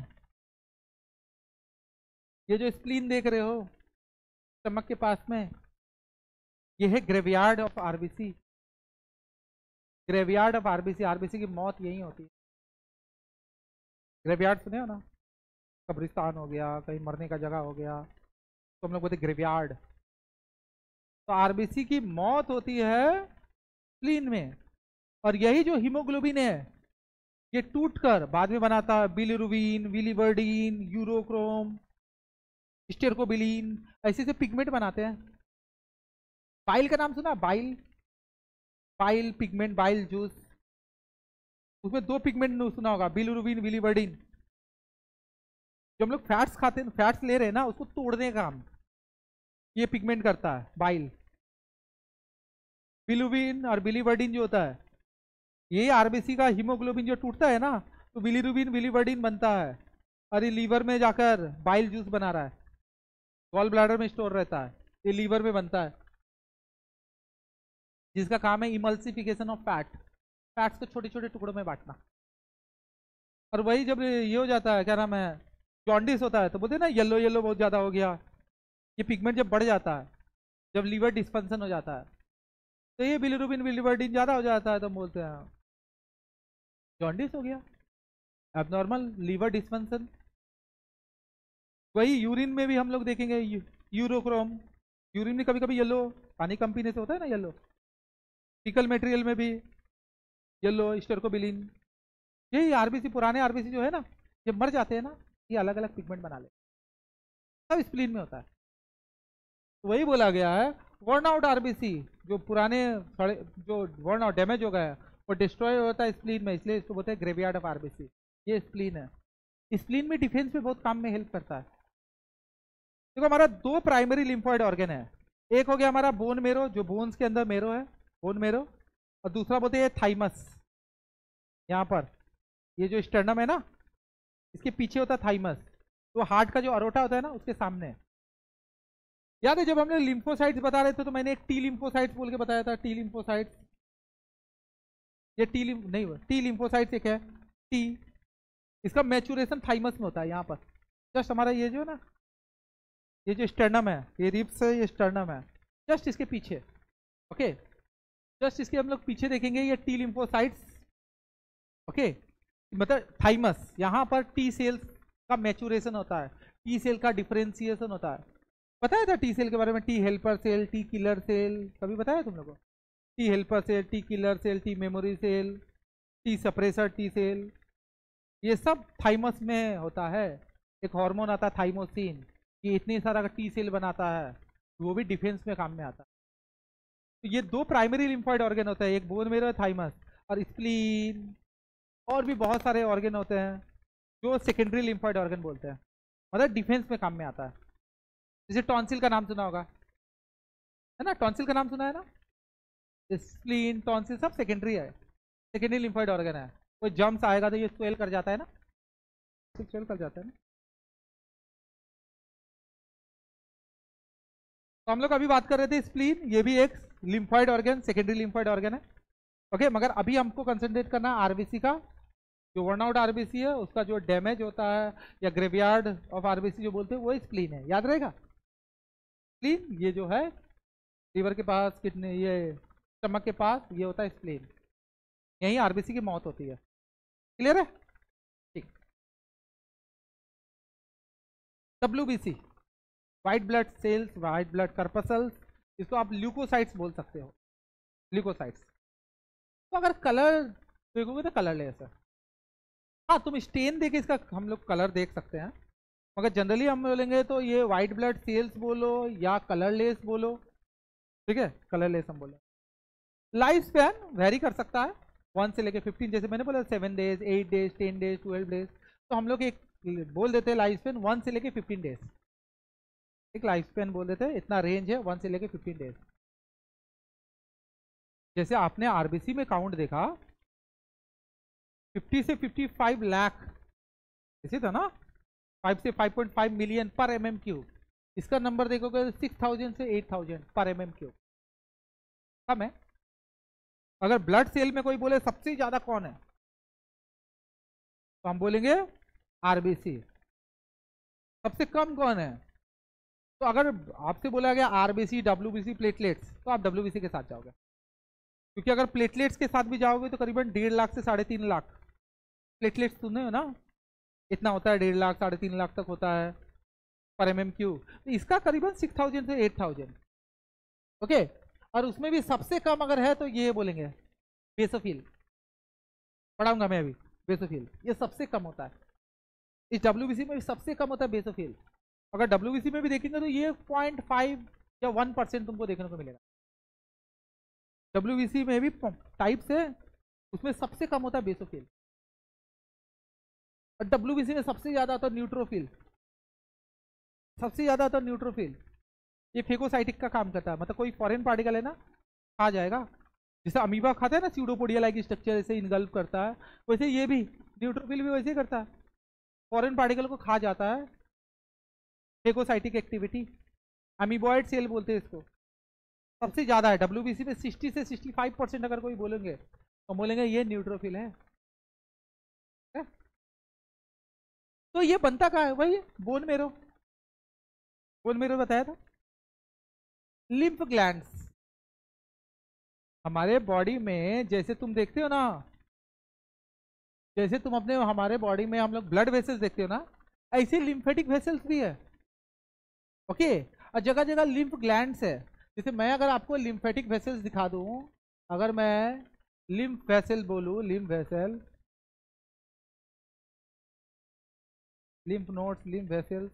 ये जो स्प्लीन देख रहे हो स्टमक के पास में, ये है graveyard of RBC. Graveyard of RBC, RBC की मौत यही होती है। ग्रेवयार्ड सुने हो ना, कब्रिस्तान हो गया, कहीं मरने का जगह हो गया, तो हम लोग बोलते ग्रेवयार्ड। तो आरबीसी की मौत होती है स्प्लीन में, और यही जो हीमोग्लोबिन है ये टूट कर बाद में बनाता है बिलिरुबिन, विलिवर्डिन, यूरोक्रोम, स्टेरकोबिलिन, ऐसे से पिगमेंट बनाते हैं। बाइल का नाम सुना? Bile, bile pigment, bile juice, उसमें दो पिगमेंट सुना होगा, बिलिरुबिन, विलिवर्डिन। जो हम लोग फैट्स खाते हैं, फैट्स ले रहे हैं ना, उसको तोड़ने का काम ये पिगमेंट करता है, बाइल। बिलिरुबिन और बिलिवर्डिन जो होता है, ये आरबीसी का हीमोग्लोबिन जो टूटता है ना, तो बिलिरुबिन, बिलिवर्डिन बनता है, और ये लीवर में जाकर बाइल जूस बना रहा है। गॉल ब्लैडर में स्टोर रहता है, ये लीवर में बनता है, जिसका काम है इमल्सिफिकेशन ऑफ फैट, फैट्स को छोटे छोटे टुकड़ों में बांटना। और वही जब ये हो जाता है, क्या नाम है, जॉन्डिस होता है, तो बोलते हैं ना येलो येलो बहुत ज़्यादा हो गया, ये पिगमेंट जब बढ़ जाता है, जब लीवर डिस्फंक्शन हो जाता है, तो ये बिलिरुबिन, बिलिवर्डिन ज़्यादा हो जाता है, तो बोलते हैं जॉन्डिस हो गया, एबनॉर्मल लीवर डिस्फंक्शन। वही यूरिन में भी हम लोग देखेंगे, यूरोक्रोम, यूरिन में कभी कभी येलो, पानी कम पीने से होता है ना येलो, फीकल मटेरियल में भी येलो, स्टेरकोबिलिन। यही आरबीसी, पुराने आरबीसी जो है ना, ये मर जाते हैं ना, ये अलग अलग पिगमेंट बना ले, सब स्प्लीन में होता है। तो वही बोला गया है, वर्न आउट आरबीसी, जो पुराने जो वर्न आउट डैमेज हो गया है, वो डिस्ट्रॉय होता है स्प्लीन में, इसलिए इसको बोलते हैं ग्रेवयार्ड ऑफ आरबीसी। ये स्प्लीन है, स्प्लीन में डिफेंस में बहुत काम में हेल्प करता है। देखो हमारा दो प्राइमरी लिम्फोइड ऑर्गन है, एक हो गया हमारा बोन मेरो, जो बोन्स के अंदर मेरो है, बोन मेरो, और दूसरा बोलते हैं थाइमस, यहाँ पर ये जो स्टर्नम है ना, इसके पीछे होता है थाइमस, तो हार्ट का जो अरोटा होता है ना, उसके सामने। याद है जब हमने लिम्फोसाइट्स बता रहे थे, तो मैंने एक टी लिम्फोसाइट्स बोल के बताया था, टी लिम्फोसाइट्स, ये टी लिम्फोसाइट्स एक है टी, इसका मैचुरेशन थाइमस में होता है, यहाँ पर जस्ट हमारा ये जो ना, ये जो स्टर्नम है, ये रिब्स है, ये स्टर्नम है, जस्ट इसके पीछे, ओके, जस्ट इसके हम लोग पीछे देखेंगे, ये टी लिम्फोसाइट्स, ओके, मतलब थाइमस, यहाँ पर टी सेल्स का मैचुरेशन होता है, टी सेल का डिफरेंशिएशन होता है। बताया था टी सेल के बारे में, T helper cell, T killer cell, कभी बताया तुम लोगों को? T helper cell, T killer cell, T memory cell, T suppressor T cell, ये सब थाइमस में होता है। एक हार्मोन आता है थाइमोसिन, ये इतनी सारा टी सेल बनाता है, वो भी डिफेंस में काम में आता है। तो ये दो प्राइमरी लिम्फॉइड ऑर्गन होते हैं, एक बोन मेरो, थाइमस, और स्प्लीन, और भी बहुत सारे ऑर्गन होते हैं जो सेकेंडरी लिम्फॉइड ऑर्गन बोलते हैं, मतलब डिफेंस में काम में आता है। जैसे टॉन्सिल का नाम सुना होगा, है ना, टॉन्सिल का नाम सुना है ना, स्प्लीन, टॉन्सिल सब सेकेंडरी है, सेकेंडरी लिम्फॉइड ऑर्गन है। कोई जम्स आएगा तो ये स्वेल कर जाता है ना, स्वेल कर जाता है ना। तो हम लोग अभी बात कर रहे थे स्प्लीन, ये भी एक lymphoid organ, secondary lymphoid organ है, ओके। मगर अभी हमको कंसंट्रेट करना है आरबीसी का, जो वर्न आउट आरबीसी है उसका जो डैमेज होता है, या ग्रेवयार्ड ऑफ आरबीसी जो बोलते हैं, वो स्प्लीन है, याद रहेगा। स्प्लीन ये जो है लीवर के पास, किडनी, ये स्टमक के पास, ये होता है स्प्लीन, यही आरबीसी की मौत होती है। क्लियर है? ठीक। WBC, white blood cells, white blood corpuscles, इसको आप ल्यूकोसाइट्स बोल सकते हो, ल्यूकोसाइट्स। तो अगर कलर देखोगे तो कलरलेस है, हाँ तुम स्टेन देके इसका हम लोग कलर देख सकते हैं, मगर जनरली हम बोलेंगे तो ये व्हाइट ब्लड सेल्स बोलो या कलरलेस बोलो, ठीक है, कलरलेस हम बोले। लाइफ स्पैन वेरी कर सकता है 1 से लेके 15, जैसे मैंने बोला 7 डेज, 8 डेज, 10 डेज, 12 डेज, तो हम लोग एक बोल देते हैं लाइफ स्पैन 1 से लेके 15 डेज, एक लाइफ स्पैन बोल देते हैं, इतना रेंज है 1 से लेके 15 डेज। जैसे आपने आरबीसी में काउंट देखा 50 से 55 लाख, इसी था ना, 5 से 5.5 मिलियन पर एमएम क्यूब, इसका नंबर देखोगे 6000 से 8000 पर एमएम क्यूब, कम है। अगर ब्लड सेल में कोई बोले सबसे ज्यादा कौन है, तो हम बोलेंगे आरबीसी। सबसे कम कौन है, तो अगर आपसे बोला गया आरबीसी, डब्ल्यूबीसी, प्लेटलेट्स, तो आप डब्ल्यूबीसी के साथ जाओगे, क्योंकि अगर प्लेटलेट्स के साथ भी जाओगे तो करीबन 1.5 लाख से 3.5 लाख प्लेटलेट्स सुने हो ना, इतना होता है, 1.5 लाख 3.5 लाख तक होता है पर एमएम क्यूब, तो इसका करीबन 6000 से 8000, ओके। और उसमें भी सबसे कम अगर है तो ये बोलेंगे बेसोफिल, पढ़ाऊंगा मैं अभी, बेसोफिल ये सबसे कम होता है, इस डब्ल्यूबीसी में भी सबसे कम होता है बेसोफिल। अगर डब्ल्यूबीसी में भी देखेंगे तो ये 0.5 या 1% तुमको देखने को मिलेगा। डब्ल्यूबीसी में भी टाइप्स है, उसमें सबसे कम होता है बेसोफिल, और डब्ल्यूबीसी में सबसे ज्यादा होता है न्यूट्रोफिल, सबसे ज्यादा होता है न्यूट्रोफिल। ये फेगोसाइटिक का काम करता है, मतलब कोई फॉरेन पार्टिकल है ना आ जाएगा, जैसे अमीबा खाता है ना स्यूडोपोडिया लाइक स्ट्रक्चर ऐसे इनगल्फ करता है, वैसे ये भी न्यूट्रोफिल भी वैसे ही करता है, फॉरेन पार्टिकल को खा जाता है। फेगोसाइटिक एक्टिविटी, अमीबॉइड सेल बोलते हैं इसको, सबसे ज्यादा है डब्ल्यूबीसी में 60 से 65%। अगर कोई बोलेंगे तो बोलेंगे ये न्यूट्रोफिल है। तो ये बनता कहाँ है भाई, बोन मेरो, बोन मेरो बताया था। लिम्फ ग्लैंड्स हमारे बॉडी में, जैसे तुम देखते हो ना, जैसे तुम अपने हमारे बॉडी में हम लोग ब्लड वेसल्स देखते हो ना, ऐसे लिम्फेटिक वेसल्स भी है। ओके, और जगह जगह लिम्फ ग्लैंड्स है। जैसे मैं अगर आपको लिम्फेटिक वेसल्स दिखा दूं, अगर मैं लिम्फ वेसल बोलूं, lymph vessel, lymph nodes, lymph vessels,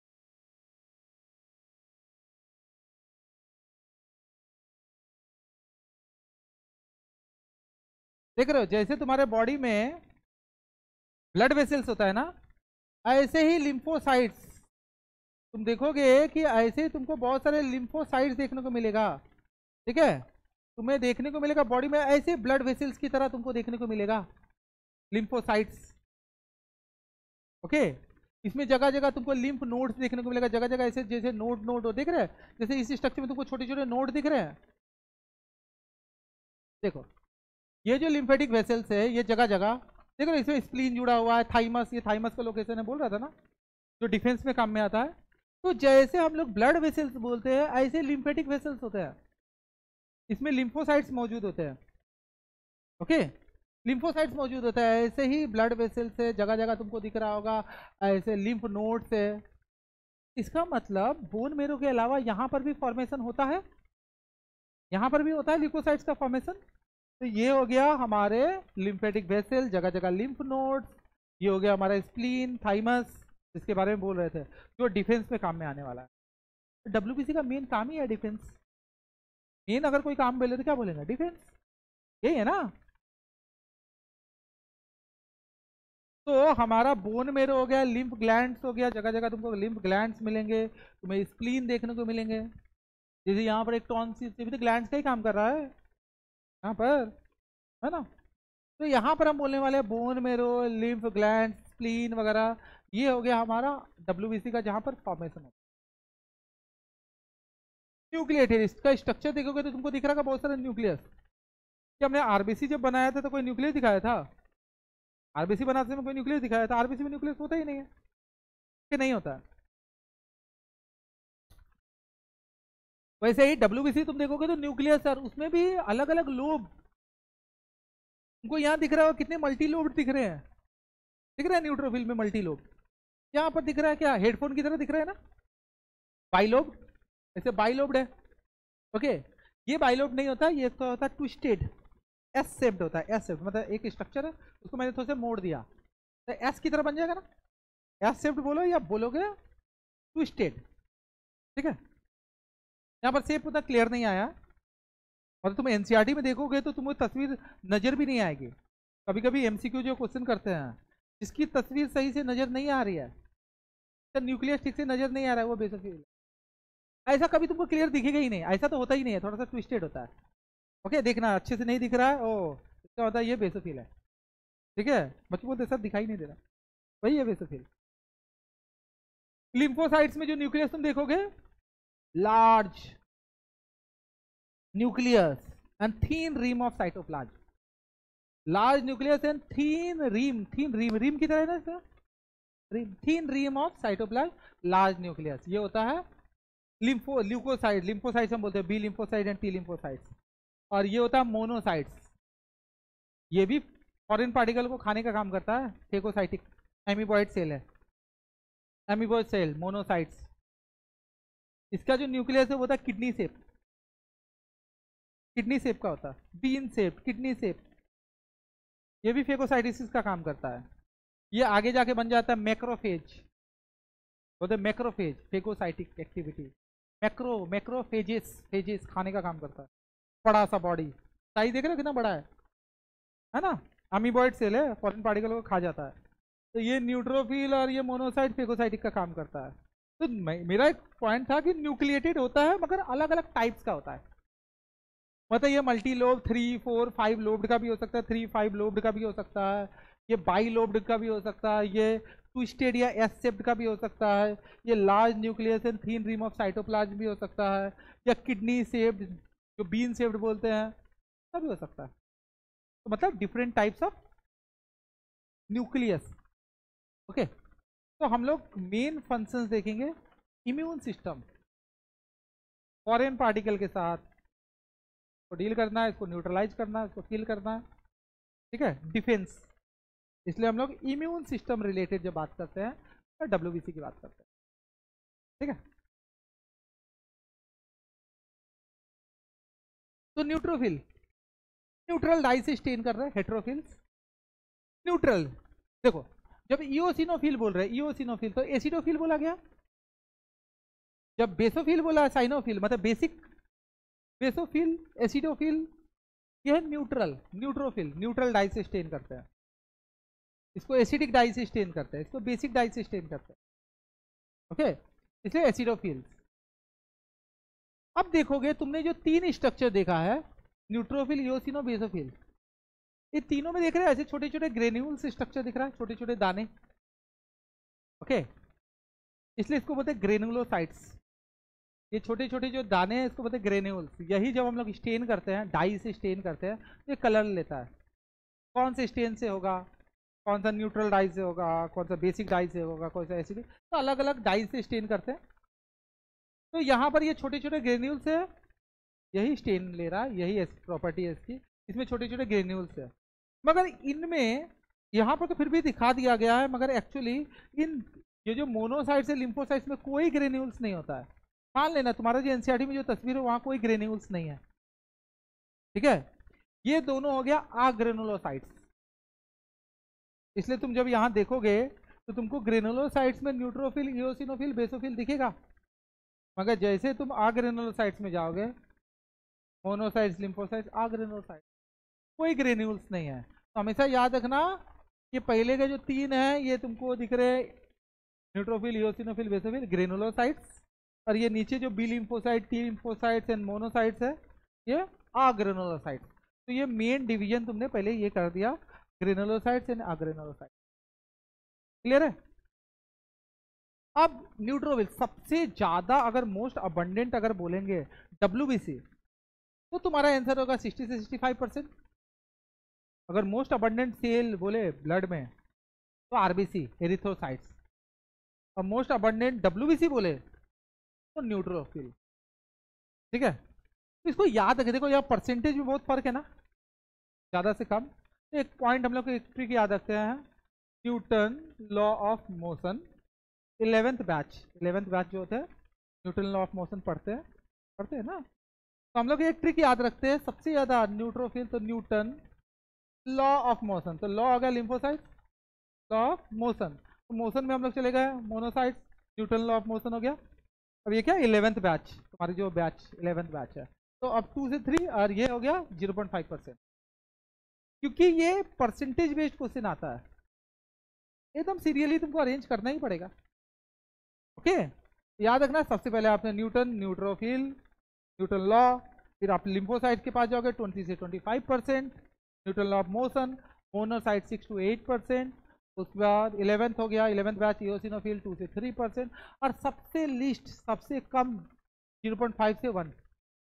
देख रहे हो जैसे तुम्हारे बॉडी में ब्लड वेसल्स होता है ना, ऐसे ही लिम्फोसाइट्स तुम देखोगे कि ऐसे ही तुमको बहुत सारे लिम्फोसाइट्स देखने को मिलेगा। ठीक है, तुम्हें देखने को मिलेगा बॉडी में ऐसे ब्लड वेसल्स की तरह तुमको देखने को मिलेगा लिम्फोसाइट्स। ओके, इसमें जगह जगह तुमको लिम्फ नोड्स देखने को मिलेगा, जगह जगह ऐसे जैसे नोड नोड देख रहे हैं, जैसे इस स्ट्रक्चर में तुमको छोटे छोटे नोड दिख रहे हैं। देखो ये जो लिम्फेटिक वेसल्स है ये जगह जगह देखो, इसमें स्प्लीन जुड़ा हुआ है, थाइमस, ये थाइमस का लोकेशन है, बोल रहा था ना, जो डिफेंस में काम में आता है। तो जैसे हम लोग ब्लड वेसल्स बोलते हैं ऐसे लिम्फेटिक वेसल्स होते हैं, इसमें लिम्फोसाइट्स मौजूद होते हैं। ओके, लिम्फोसाइट्स मौजूद होता है, ऐसे ही ब्लड वेसल्स है, जगह जगह तुमको दिख रहा होगा ऐसे लिम्फ नोड्स है। इसका मतलब बोन मेरो के अलावा यहाँ पर भी फॉर्मेशन होता है, यहाँ पर भी होता है ल्यूकोसाइट्स का फॉर्मेशन। तो ये हो गया हमारे लिम्फेटिक वेसल, जगह जगह लिम्फ नोड्स। ये हो गया हमारा स्प्लीन, थाइमस, जिसके बारे में बोल रहे थे, जो डिफेंस में काम में आने वाला है। डब्ल्यूबीसी का मेन काम ही है डिफेंस। मेन अगर कोई काम बोले तो क्या बोलेंगे, डिफेंस, यही है ना। तो हमारा बोन मेरो हो गया, लिम्फ ग्लैंड्स हो गया, जगह जगह तुमको लिम्फ ग्लैंड्स मिलेंगे, तुम्हें स्प्लीन देखने को मिलेंगे। जैसे यहाँ पर एक टॉन्सिल भी तो ग्लैंड्स का ही काम कर रहा है यहाँ पर, है ना। तो यहाँ पर हम बोलने वाले हैं bone marrow, lymph gland, spleen वगैरह। ये हो गया हमारा डब्ल्यूबीसी का जहाँ पर फॉर्मेशन होता है। न्यूक्लियेटेड, इसका स्ट्रक्चर देखोगे तो तुमको दिख रहा है बहुत सारे न्यूक्लियस। क्या हमने आरबीसी जब बनाया था तो कोई न्यूक्लियस दिखाया था? आरबीसी बनाते में कोई न्यूक्लियस दिखाया था? आरबीसी में न्यूक्लियस होता ही नहीं है, कि नहीं होता है। वैसे ही डब्ल्यूबीसी तुम देखोगे तो न्यूक्लियस, और उसमें भी अलग अलग लोब। तुमको यहाँ दिख रहा है कितने मल्टी लोब दिख रहे हैं, दिख रहा है न्यूट्रोफिल में मल्टी लोब। यहाँ पर दिख रहा है क्या, हेडफोन की तरह दिख रहा है ना, बाइलोब, ऐसे बाइलोब्ड है। ओके, ये बाइलोब नहीं होता, ये तो होता है ट्विस्टेड, एस शेप्ड होता है। एस शेप्ड मतलब एक स्ट्रक्चर है, उसको मैंने थोड़ा सा मोड़ दिया तो एस की तरह बन जाएगा ना। एस शेप्ड बोलो या बोलोगे ट्विस्टेड। ठीक है, यहाँ पर शेप उतना क्लियर नहीं आया, और तुम एनसीईआरटी में देखोगे तो तुम्हें तस्वीर नजर भी नहीं आएगी। कभी कभी एमसीक्यू जो क्वेश्चन करते हैं, जिसकी तस्वीर सही से नजर नहीं आ रही है, तो न्यूक्लियस ठीक से नजर नहीं आ रहा है, वो बेसोफिल। ऐसा कभी तुमको क्लियर दिखेगा ही नहीं, ऐसा तो होता ही नहीं है, थोड़ा सा ट्विस्टेड होता है। ओके, देखना अच्छे से नहीं दिख रहा है, ओ इसका होता है ये बेसोफिल है। ठीक है, बच्चों बोलते सब दिखाई नहीं दे रहा, वही है बेसोफिल। लिम्फोसाइट्स में जो न्यूक्लियस तुम देखोगे, large nucleus and thin rim of cytoplasm, large nucleus and thin rim, thin rim, rim की तरह है ना इसका, rim, thin rim of cytoplasm, large nucleus. ये होता है ल्यूकोसाइड, लिम्फोसाइट्स हम बोलते हैं, B lymphocyte and T lymphocytes. और ये होता है मोनोसाइट्स, ये भी फॉरेन पार्टिकल को खाने का काम करता है, फेगोसाइटिक एमीबॉइड सेल है, एमीबॉइड सेल मोनोसाइट्स। इसका जो न्यूक्लियस है वो होता है किडनी शेप, किडनी शेप का होता है, बीन शेप, किडनी शेप। ये भी फेगोसाइटोसिस का काम करता है। ये आगे जाके बन जाता है मैक्रोफेज, बोलते macrophage, phagocytic activity. Macrophages, phages खाने का काम करता है। बड़ा सा बॉडी, साइज देख रहे हो कितना बड़ा है ना। अमीबॉइड सेल है, फॉरेन पार्टिकल को खा जाता है। तो ये न्यूट्रोफिल और ये मोनोसाइट फेगोसाइटिक का काम करता है। तो मेरा एक पॉइंट था कि न्यूक्लिएटेड होता है मगर अलग अलग टाइप्स का होता है। मतलब ये मल्टी लोब 3, 4, 5 लोब्ड का भी हो सकता है, 3, 5 लोब्ड का भी हो सकता है, ये बाई लोब्ड का भी हो सकता है, ये ट्विस्टेड या एस शेप्ड का भी हो सकता है, ये large nucleus and thin rim of cytoplasm भी हो सकता है, या किडनी शेप्ड जो बीन शेप्ड बोलते हैं सब भी हो सकता है। तो मतलब different types of nucleus. Okay, तो हम लोग मेन फंक्शंस देखेंगे। इम्यून सिस्टम फॉरेन पार्टिकल के साथ को डील करना है, इसको न्यूट्रलाइज करना है, इसको किल करना है, ठीक है, डिफेंस। इसलिए हम लोग इम्यून सिस्टम रिलेटेड जब बात करते हैं तो डब्ल्यूबीसी की बात करते हैं, ठीक है। तो न्यूट्रोफिल न्यूट्रल डाई से स्टेन कर रहे हैं, हेट्रोफिल्स न्यूट्रल। देखो जब इओसिनोफिल बोल रहे हैं, इओसिनोफिल तो एसिडोफिल बोला गया। जब बेसोफिल बोला है, साइनोफिल मतलब बेसिक, बेसोफिल, एसिडोफिल, ये है न्यूट्रल। न्यूट्रोफिल न्यूट्रल डाई से स्टेन करते हैं, इसको एसिडिक डाई से स्टेन करते हैं, इसको बेसिक डाई से स्टेन करते हैं, ओके, इसलिए एसिडोफिल। अब देखोगे तुमने जो 3 स्ट्रक्चर देखा है, न्यूट्रोफिल, इओसिनो, बेसोफिल, ये तीनों में देख रहे हैं ऐसे छोटे छोटे ग्रेन्यूल्स स्ट्रक्चर दिख रहा है, छोटे छोटे दाने, ओके, इसलिए इसको बोलते हैं ग्रेनुलोसाइट्स। ये छोटे छोटे जो दाने हैं इसको बोलते हैं ग्रेन्यूल्स। यही जब हम लोग स्टेन करते हैं, डाई से स्टेन करते हैं, तो ये कलर लेता है। कौन से स्टेन से होगा, कौन सा न्यूट्रल डाई से होगा, कौन सा बेसिक डाई से होगा, कौन सा एसिडिक, तो अलग अलग डाई से स्टेन करते हैं। तो यहाँ पर ये छोटे छोटे ग्रेन्यूल्स है, यही स्टेन ले रहा है, यही प्रॉपर्टी है इसकी, इसमें छोटे छोटे ग्रेन्यूल्स है। मगर इनमें यहाँ पर तो फिर भी दिखा दिया गया है, मगर एक्चुअली इन ये जो मोनोसाइट्स है, लिम्फोसाइट्स में कोई ग्रेन्यूल्स नहीं होता है। मान लेना तुम्हारा जो एनसीईआरटी में जो तस्वीर है वहाँ कोई ग्रेन्यूल्स नहीं है, ठीक है। ये दोनों हो गया आग्रेनुलोसाइट्स। इसलिए तुम जब यहाँ देखोगे तो तुमको ग्रेनुलोसाइट्स में न्यूट्रोफिल, इओसिनोफिल, बेसोफिल दिखेगा। मगर जैसे तुम आग्रेनुलोसाइट्स में जाओगे, मोनोसाइट्स, लिम्फोसाइट्स, आग्रेनुलोसाइट्स, कोई ग्रेन्यूल्स नहीं है। तो हमेशा याद रखना ये पहले के जो 3 है ये तुमको दिख रहे, न्यूट्रोफिल, इओसिनोफिल, बेसोफिल, ग्रेनुलोसाइट्स, और ये नीचे जो B lymphocyte, T lymphocytes and monocytes है ये आग्रेनुलोसाइट्स। तो ये मेन डिवीजन तुमने पहले ये कर दिया, ग्रेनुलोसाइट्स एंड आग्रेनुलोसाइट्स, क्लियर है। अब न्यूट्रोफिल सबसे ज्यादा अगर मोस्ट अबंडेंट अगर बोलेंगे डब्ल्यूबीसी तो तुम्हारा आंसर होगा 60 से 65%। अगर मोस्ट अबंडेंट सेल बोले ब्लड में तो आरबीसी, एरिथ्रोसाइट्स, और मोस्ट अबंडेंट डब्ल्यूबीसी बोले तो न्यूट्रोफिल, ठीक है। तो इसको याद रखें, देखो यहाँ परसेंटेज में बहुत फर्क है ना, ज़्यादा से कम। तो एक पॉइंट हम लोग को एक ट्रिक याद रखते हैं, Newton law of motion, 11th batch जो होते हैं न्यूटन लॉ ऑफ मोशन पढ़ते हैं ना। तो हम लोग एक ट्रिक याद रखते हैं सबसे ज़्यादा न्यूट्रोफिल, तो न्यूटन लॉ ऑफ मोशन, तो लॉ हो गया लिम्फोसाइट्स, लॉ ऑफ मोशन, तो मोशन में हम लोग चले गए monocytes, Newton law of motion हो गया। अब ये क्या 11th बैच, तुम्हारी जो बैच 11th बैच है, तो अब 2 से 3 और ये हो गया 0.5%, क्योंकि ये परसेंटेज बेस्ड क्वेश्चन आता है, एकदम सीरियसली तुमको अरेंज करना ही पड़ेगा, ओके। याद रखना सबसे पहले आपने न्यूटन, न्यूट्रोफिल, न्यूटन लॉ, फिर आप लिम्फोसाइट के पास जाओगे 20 से 25%, Newton law of motion, monocyte 6 to 8%, उसके बाद 11th हो गया, 11th बैच इओसिनोफिल 2 से 3%, और सबसे लिस्ट सबसे कम 0.5 से 1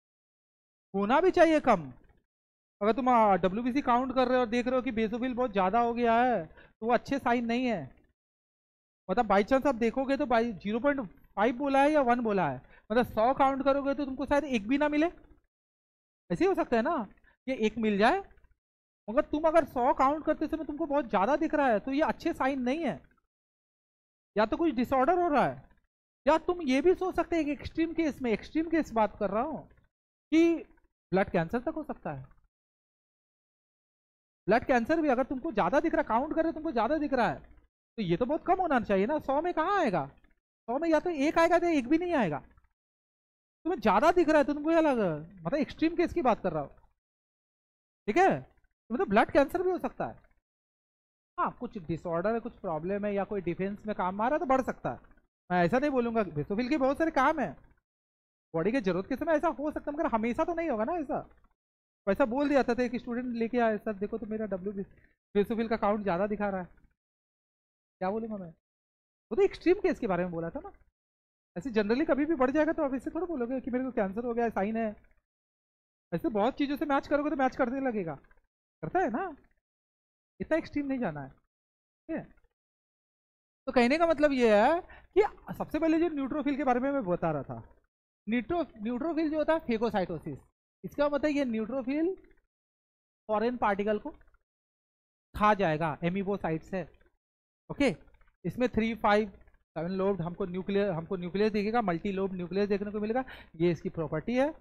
होना भी चाहिए कम। अगर तुम डब्ल्यूबीसी काउंट कर रहे हो और देख रहे हो कि बेसोफिल बहुत ज़्यादा हो गया है तो वो अच्छे साइन नहीं है। मतलब बाई चांस आप देखोगे तो 0.5 बोला है या 1 बोला है, मतलब 100 काउंट करोगे तो तुमको शायद एक भी ना मिले, ऐसे ही हो सकता है ना, ये एक मिल जाए। मगर तुम अगर 100 काउंट करते समय तुमको बहुत ज़्यादा दिख रहा है तो ये अच्छे साइन नहीं है, या तो कुछ डिसऑर्डर हो रहा है, या तुम ये भी सोच सकते हैं कि एक्सट्रीम केस में, एक्सट्रीम केस बात कर रहा हूँ, कि ब्लड कैंसर तक हो सकता है। ब्लड कैंसर भी अगर तुमको ज्यादा दिख रहा है, काउंट करे तुमको ज्यादा दिख रहा है, तो ये तो बहुत कम होना चाहिए ना। 100 में कहाँ आएगा? 100 में या तो एक आएगा या एक भी नहीं आएगा। तुम्हें ज्यादा दिख रहा है तो तुमको क्या लगा, मतलब एक्सट्रीम केस की बात कर रहा हो, ठीक है? तो मतलब ब्लड कैंसर भी हो सकता है। हाँ, कुछ डिसऑर्डर है, कुछ प्रॉब्लम है, या कोई डिफेंस में काम आ रहा है तो बढ़ सकता है। मैं ऐसा नहीं बोलूंगा। बेसोफिल के बहुत सारे काम है, बॉडी की जरूरत के समय ऐसा हो सकता है, मगर हमेशा तो नहीं होगा ना ऐसा। वैसा बोल दिया था एक स्टूडेंट लेके आया, सर देखो तो मेरा बेसोफिल का काउंट ज्यादा दिखा रहा है। क्या बोलूंगा मैं? वो तो एक्सट्रीम केस के बारे में बोला था ना। ऐसे जनरली कभी भी बढ़ जाएगा तो आप इससे थोड़ा बोलोगे कि मेरे को कैंसर हो गया, साइन है। ऐसे बहुत चीज़ों से मैच करोगे तो मैच करने लगेगा, करता है ना। इतना एक्सट्रीम नहीं जाना है, ठीक है? तो कहने का मतलब ये है कि सबसे पहले जो न्यूट्रोफिल के बारे में मैं बता रहा था, न्यूट्रोफिल जो होता है फेगोसाइटोसिस, इसका मतलब ये न्यूट्रोफिल फॉरेन पार्टिकल को खा जाएगा, एमीबोसाइट से। ओके, इसमें 3, 5, 7 लोब्ड हमको न्यूक्लियस दिखेगा, मल्टी लोब न्यूक्लियस देखने को मिलेगा। ये इसकी प्रॉपर्टी है।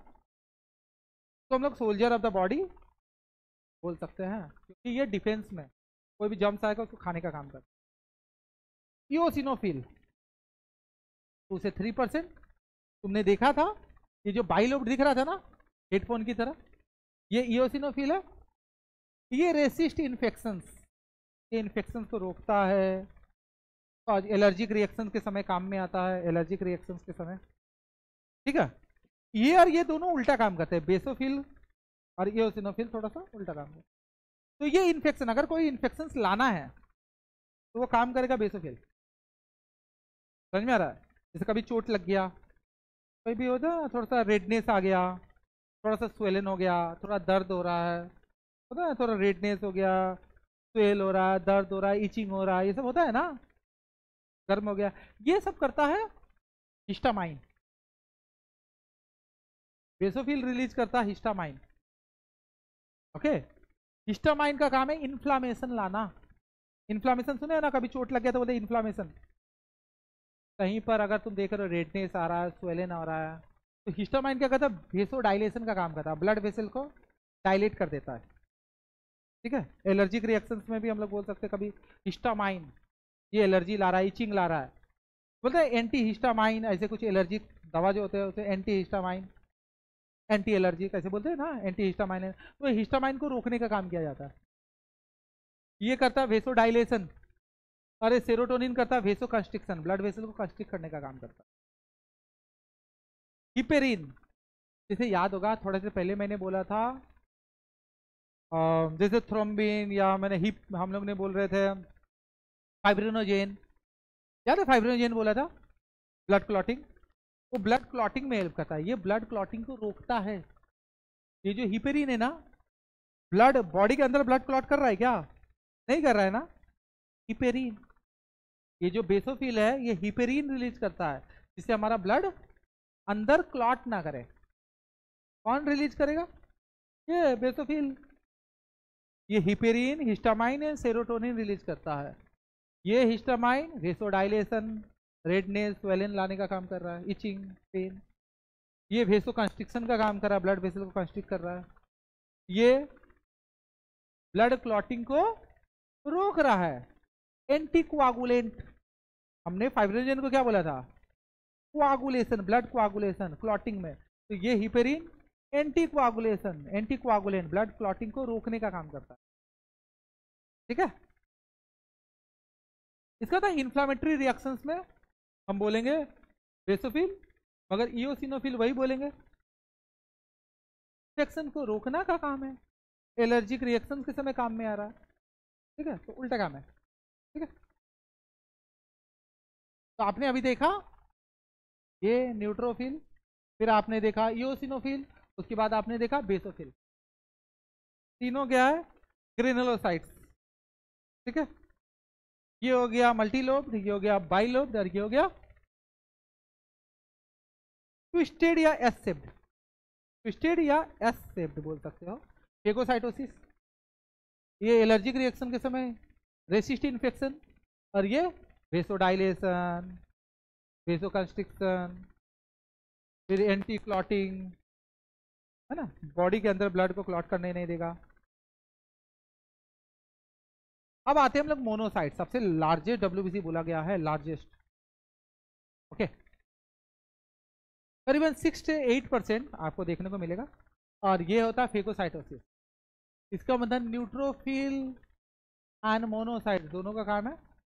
तो हम लोग सोल्जर ऑफ द बॉडी बोल सकते हैं, क्योंकि ये डिफेंस में कोई भी जम्स आएगा उसको खाने का काम करता है। इओसिनोफिल 2 से 3%। तुमने देखा था ये जो बाइलोब दिख रहा था ना हेडफोन की तरह, ये इओसिनोफिल है। ये रेसिस्ट इन्फेक्शंस, ये इन्फेक्शंस को रोकता है और एलर्जिक रिएक्शन के समय काम में आता है, एलर्जिक रिएक्शंस के समय, ठीक है? ये और ये दोनों उल्टा काम करते हैं, बेसोफिल और इओसिनोफिल थोड़ा सा उल्टा काम करते हैं। तो ये इन्फेक्शन, अगर कोई इन्फेक्शन लाना है तो वो काम करेगा बेसोफिल। समझ में आ रहा है? जैसे कभी चोट लग गया, कोई भी होता है, थोड़ा सा रेडनेस आ गया, थोड़ा सा स्वेलन हो गया, थोड़ा दर्द हो रहा है, होता है थोड़ा रेडनेस हो गया, स्वेल हो रहा है, दर्द हो रहा है, इचिंग हो रहा है, ये सब होता है ना, गर्म हो गया, ये सब करता है हिस्टामाइन। बेसोफिल रिलीज करता है हिस्टामाइन। ओके, हिस्टामाइन का काम है इन्फ्लामेशन लाना। इन्फ्लामेशन सुने हैं ना, कभी चोट लग गया तो बोलते इन्फ्लामेशन। कहीं पर अगर तुम देख रहे हो रेडनेस आ रहा है, स्वेलन आ रहा है, तो हिस्टामाइन क्या करता है? वेसो डायलेशन का काम करता है, ब्लड वेसल को डायलेट कर देता है, ठीक है? एलर्जिक रिएक्शंस में भी हम लोग बोल सकते हैं कभी हिस्टामाइन ये एलर्जी ला रहा है, इचिंग ला रहा है, बोलते हैं एंटी हिस्टामाइन। ऐसे कुछ एलर्जिक दवा जो होते हैं उसे एंटी हिस्टामाइन, एंटी एलर्जी कैसे बोलते हैं ना, एंटी हिस्टामाइन। तो हिस्टामाइन को रोकने का काम किया जाता है। ये करता है वेसो डायलेशन, और ये सेरोटोनिन करता है वेसो कंस्ट्रिक्शन, ब्लड वेसल को कंस्ट्रिक्ट करने का काम करता है। हिपेरिन, जैसे याद होगा थोड़े से पहले मैंने बोला था, जैसे थ्रोम्बिन, या मैंने हिप हम लोग ने बोल रहे थे फाइब्रिनोजेन, याद है फाइब्रिनोजेन बोला था, ब्लड क्लॉटिंग। वो ब्लड क्लॉटिंग में हेल्प करता है, ये ब्लड क्लॉटिंग को रोकता है। ये जो हिपेरिन है ना, ब्लड बॉडी के अंदर ब्लड क्लॉट कर रहा है क्या? नहीं कर रहा है ना। हिपेरिन, ये जो बेसोफिल है ये हिपेरिन रिलीज करता है, जिससे हमारा ब्लड अंदर क्लॉट ना करे। कौन रिलीज करेगा? ये बेसोफिल। ये heparin histamine and serotonin release करता है। ये हिस्टामाइन वेसोडाइलेशन, रेडनेस, स्वेलन लाने का काम कर रहा है, इचिंग, पेन। ये वेसो कंस्ट्रिक्शन का काम कर रहा है, ब्लड वेसल को कंस्ट्रिक्ट कर रहा है। ये ब्लड क्लॉटिंग को रोक रहा है, एंटी कोआगुलेंट। हमने फाइब्रिनोजेन को क्या बोला था? कोआगुलेशन, ब्लड कोआगुलेशन, क्लॉटिंग में। तो ये heparin anti coagulation, anti coagulant, blood clotting को रोकने का काम करता है, ठीक है? इसका था इन्फ्लामेटरी रिएक्शंस में हम बोलेंगे बेसोफिल, मगर इओसिनोफिल वही बोलेंगे, इन्फेक्शन को रोकना का काम है, एलर्जिक रिएक्शन के समय काम में आ रहा है, ठीक है? तो उल्टा काम है, ठीक है? तो आपने अभी देखा ये न्यूट्रोफिल, फिर आपने देखा इओसिनोफिल, उसके बाद आपने देखा बेसोफिल। तीनों क्या है? ग्रेनुलोसाइट्स, ठीक है? ये हो गया मल्टी लोब, ये हो गया बाई लोब, और ये हो गया ट्विस्टेड या एस शेप्ड, ट्विस्टेड या एस शेप्ड बोल सकते हो। फेगोसाइटोसिस, ये एलर्जिक रिएक्शन के समय रेसिस्ट इन्फेक्शन, और ये वेसोडाइलेशन, वेसोकंस्ट्रिक्शन, फिर एंटी क्लॉटिंग, है ना, बॉडी के अंदर ब्लड को क्लॉट करने नहीं देगा। अब आते हैं हम लोग मोनोसाइट, सबसे लार्जेस्ट डब्ल्यूबीसी बोला गया है, लार्जेस्ट। ओके, करीबन 6 से 8% आपको देखने को मिलेगा। और ये होता है फेगोसाइटोसिस। इसका मतलब न्यूट्रोफिल एंड मोनोसाइट दोनों का काम है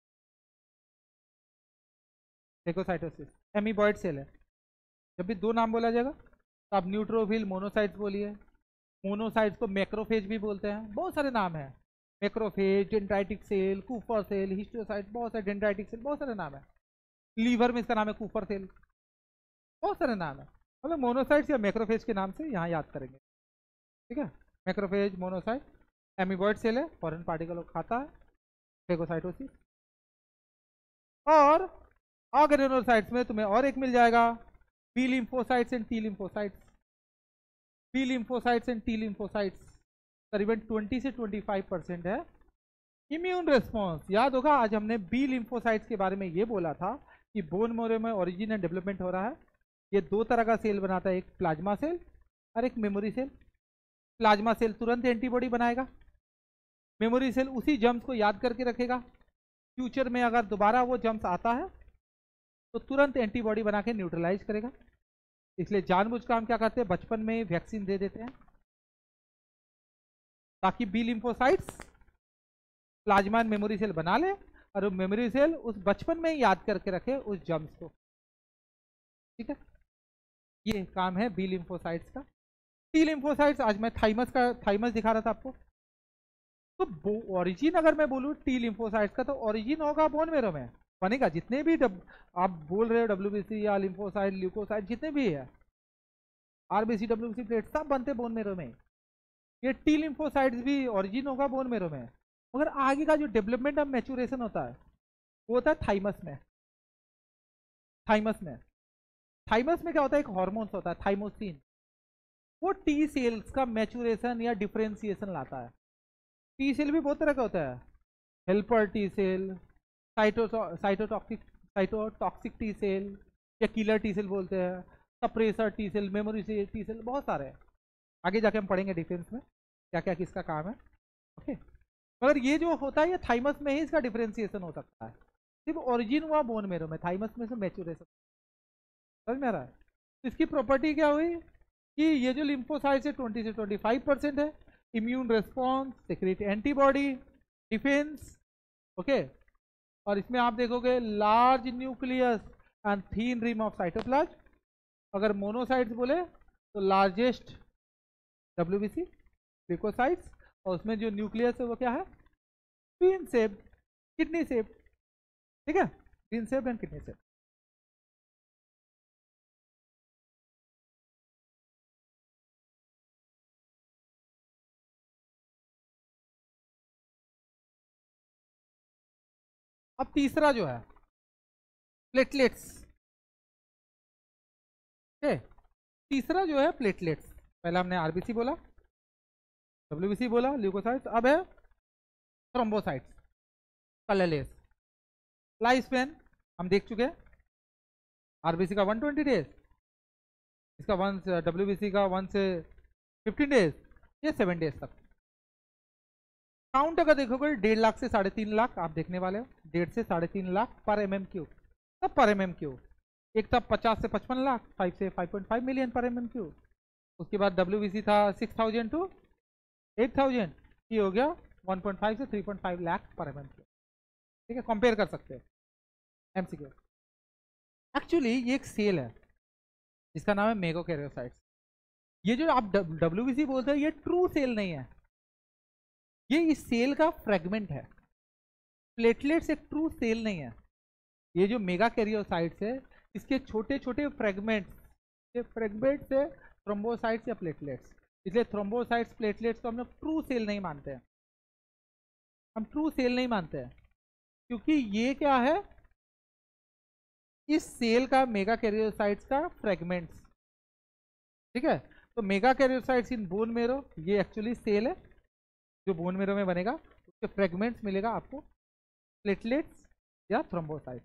फेगोसाइटोसिस। एमीबॉइड सेल है। जब भी दो नाम बोला जाएगा तो आप न्यूट्रोफिल मोनोसाइट्स बोलिए। मोनोसाइट्स को मैक्रोफेज भी बोलते हैं, बहुत सारे नाम हैं। Macrophage, dendritic cell, Kupffer cell, histiocyte, बहुत सारे डेंड्राइटिक सेल, बहुत सारे नाम है। लीवर में इसका नाम है कूपर सेल, बहुत सारे नाम है। मतलब मोनोसाइट्स या मैक्रोफेज के नाम से यहाँ याद करेंगे, ठीक है। मैक्रोफेज, मोनोसाइट, एमीबॉइड सेल है, फॉरेन पार्टिकल को खाता है, फेगोसाइटोसिस। और ऑर्गेनोसाइट्स में तुम्हें और एक मिल जाएगा, B lymphocytes and T lymphocytes. B lymphocytes and T lymphocytes करीबन 20 से 25% है। इम्यून रिस्पॉन्स याद होगा, आज हमने बी लिम्फोसाइट्स के बारे में ये बोला था कि बोन मैरो में ओरिजिन एंड डेवलपमेंट हो रहा है। ये दो तरह का सेल बनाता है, एक प्लाज्मा सेल और एक मेमोरी सेल। प्लाज्मा सेल तुरंत एंटीबॉडी बनाएगा, मेमोरी सेल उसी जम्स को याद करके रखेगा। फ्यूचर में अगर दोबारा वो जम्स आता है तो तुरंत एंटीबॉडी बना के न्यूट्रलाइज करेगा। इसलिए जानबूझ कर हम क्या करते हैं, बचपन में वैक्सीन दे देते हैं ताकि B lymphocytes plasma memory cell बना ले और वो मेमोरी सेल उस बचपन में ही याद करके रखे उस जम्स को, ठीक है। ये काम है बी लिम्फोसाइट्स का। टी लिम्फोसाइट्स, आज मैं थाइमस दिखा रहा था आपको। तो ओरिजिन अगर मैं बोलूँ टी लिम्फोसाइट्स का, तो ओरिजिन होगा बोन मेरो में बनेगा। जितने भी आप बोल रहे हो डब्ल्यूबीसी या लिम्फोसाइट, ल्यूकोसाइट, जितने भी है, आरबीसी, डब्ल्यूबीसी प्लेट, सब बनते बोन मेरो में। ये टी लिम्फोसाइट्स भी ओरिजिन होगा बोन मेरो में, मगर आगे का जो डेवलपमेंट ऑफ मैच्योरेशन होता है वो होता है थाइमस में। थाइमस में क्या होता है, एक हार्मोन्स होता है थाइमोसिन, वो टी सेल्स का मैच्योरेशन या डिफरेंशिएशन लाता है। टी सेल भी बहुत तरह का होता है, helper T cell, cytotoxic T cell या किलर टी सेल बोलते हैं, suppressor T cell, memory T cell, बहुत सारे हैं। आगे जाके हम पढ़ेंगे डिफेंस में क्या क्या किसका काम है, ओके। मगर ये जो होता है ये थाइमस में ही इसका डिफरेंशिएशन हो सकता है। सिर्फ ओरिजिन हुआ बोन मेरो में, थाइमस में से मैच्योरेशन, समझ में आ रहा है। तो इसकी प्रॉपर्टी क्या हुई कि ये जो लिम्फोसाइट से 20 से 25% है, immune response, secrete antibody, defence, okay. और इसमें आप देखोगे large nucleus and thin rim of cytoplasm. अगर मोनोसाइट्स बोले तो लार्जेस्ट डब्ल्यूबीसी ल्यूकोसाइट्स, और उसमें जो न्यूक्लियस है वो क्या है, ट्विन शेप, किडनी शेप, ठीक है, twin shape and kidney shape. अब तीसरा जो है प्लेटलेट्स, तीसरा जो है प्लेटलेट्स। पहला हमने आरबीसी बोला, डब्ल्यूबीसी बोला, ल्यूकोसाइट्स, अब है थ्रोम्बोसाइट्स, कलरलेस। लाइफ स्पैन हम देख चुके हैं, आरबीसी का 120 डेज, इसका डब्ल्यूबीसी का 1 से 15 डेज, ये 7 डेज तक। काउंट अगर देखोगे 1.5 लाख से 3.5 लाख आप देखने वाले हो, 1.5 से 3.5 लाख पर MM3, सब पर MM3। एक था 50 से 55 लाख, 5 से 5.5 मिलियन पर MM3। उसके बाद WBC था 6,000 टू 8,000, ये हो गया 1.5 से 3.5 लाख पर MM3, ठीक है। कंपेयर कर सकते हैं MCQ। एक्चुअली ये एक सेल है जिसका नाम है मेगाकैरियोसाइट्स। ये जो आप WBC बोलते हैं ये ट्रू सेल नहीं है, ये इस सेल का फ्रेगमेंट है। प्लेटलेट्स एक ट्रू सेल नहीं है। ये जो मेगाकैरियोसाइट्स है इसके छोटे छोटे फ्रेगमेंट्स, ये फ्रेगमेंट से थ्रोम्बोसाइट्स या प्लेटलेट्स, इसलिए थ्रोम्बोसाइट्स प्लेटलेट्स को हम लोग ट्रू सेल नहीं मानते हैं। हम ट्रू सेल नहीं मानते हैं क्योंकि ये क्या है, इस सेल का मेगाकैरियोसाइट्स का फ्रेगमेंट्स, ठीक है। तो मेगाकैरियोसाइट्स इन बोन मेरो, ये एक्चुअली सेल है जो बोन मेरो में बनेगा, उसके फ्रेगमेंट्स मिलेगा आपको प्लेटलेट्स या thrombocytes.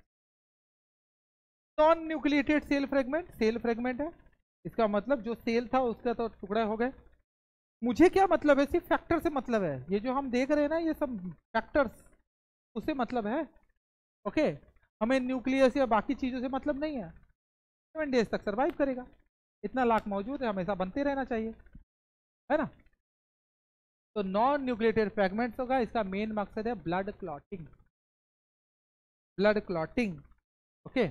Non nucleated cell fragment है, इसका मतलब जो सेल था उसका तो टुकड़ा हो गए। मुझे क्या मतलब है, सिर्फ फैक्टर से मतलब है। ये जो हम देख रहे हैं ना ये सब फैक्टर्स, उससे मतलब है। ओके, हमें न्यूक्लियस या बाकी चीज़ों से मतलब नहीं है। 7 डेज तक सर्वाइव करेगा, इतना लाख मौजूद है, हमेशा बनते रहना चाहिए, है ना। तो नॉन न्यूक्लिएटेड फ्रेगमेंट्स होगा, इसका मेन मकसद है blood clotting, blood clotting. Okay,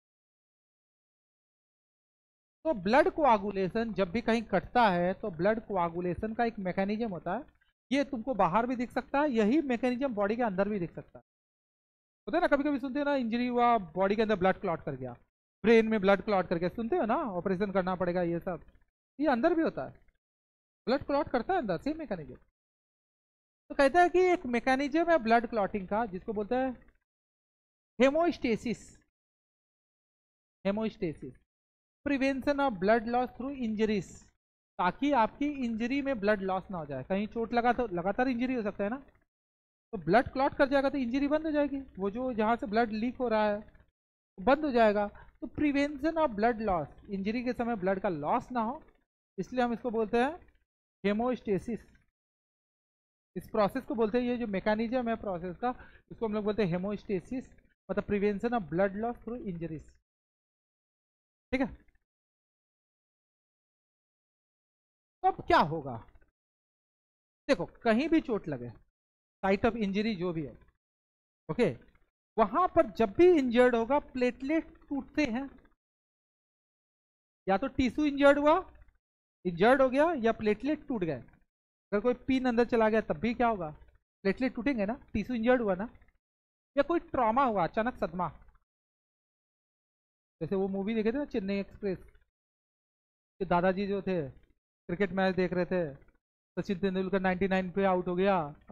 तो ब्लड कोआगुलेशन जब भी कहीं कटता है तो ब्लड कोआगुलेशन का एक मैकेनिज्म होता है। ये तुमको बाहर भी दिख सकता है, यही मैकेनिज्म बॉडी के अंदर भी दिख सकता है। होता है ना, कभी कभी सुनते हो ना, इंजरी हुआ, बॉडी के अंदर ब्लड क्लॉट कर गया, ब्रेन में ब्लड क्लॉट कर गया, सुनते हो ना, ऑपरेशन करना पड़ेगा, ये सब ये अंदर भी होता है, ब्लड क्लॉट करता है अंदर, सेम मैकेनिज्म। तो कहता है कि एक मैकेनिज्म है ब्लड क्लॉटिंग का जिसको बोलते हैं haemostasis. Haemostasis, prevention of blood loss through injuries, ताकि आपकी इंजरी में ब्लड लॉस ना हो जाए। कहीं चोट लगा तो लगातार इंजरी हो सकता है ना, तो ब्लड क्लॉट कर जाएगा तो इंजरी बंद हो जाएगी, वो जो जहाँ से ब्लड लीक हो रहा है बंद हो जाएगा। तो prevention of blood loss, injury के समय ब्लड का लॉस ना हो, इसलिए हम इसको बोलते हैं हेमोस्टेसिस। इस प्रोसेस को बोलते हैं, ये जो मैकेनिज्म है प्रोसेस का, इसको हम लोग बोलते हैं हेमोस्टेसिस, मतलब prevention of blood loss through injuries. ठीक है, तो अब क्या होगा, देखो कहीं भी चोट लगे, साइट ऑफ इंजरी जो भी है, ओके, वहां पर जब भी इंजर्ड होगा प्लेटलेट टूटते हैं, या तो टिश्यू इंजर्ड हुआ, इंजर्ड हो गया, या प्लेटलेट टूट गए। अगर कोई पिन अंदर चला गया तब भी क्या होगा, प्लेटलेट टूटेंगे ना, टिश्यू इंजर्ड हुआ ना, या कोई ट्रॉमा हुआ, अचानक सदमा, जैसे वो मूवी देखे थे ना चेन्नई एक्सप्रेस, कि दादाजी जो थे क्रिकेट मैच देख रहे थे, सचिन तेंदुलकर 99 पे आउट हो गया,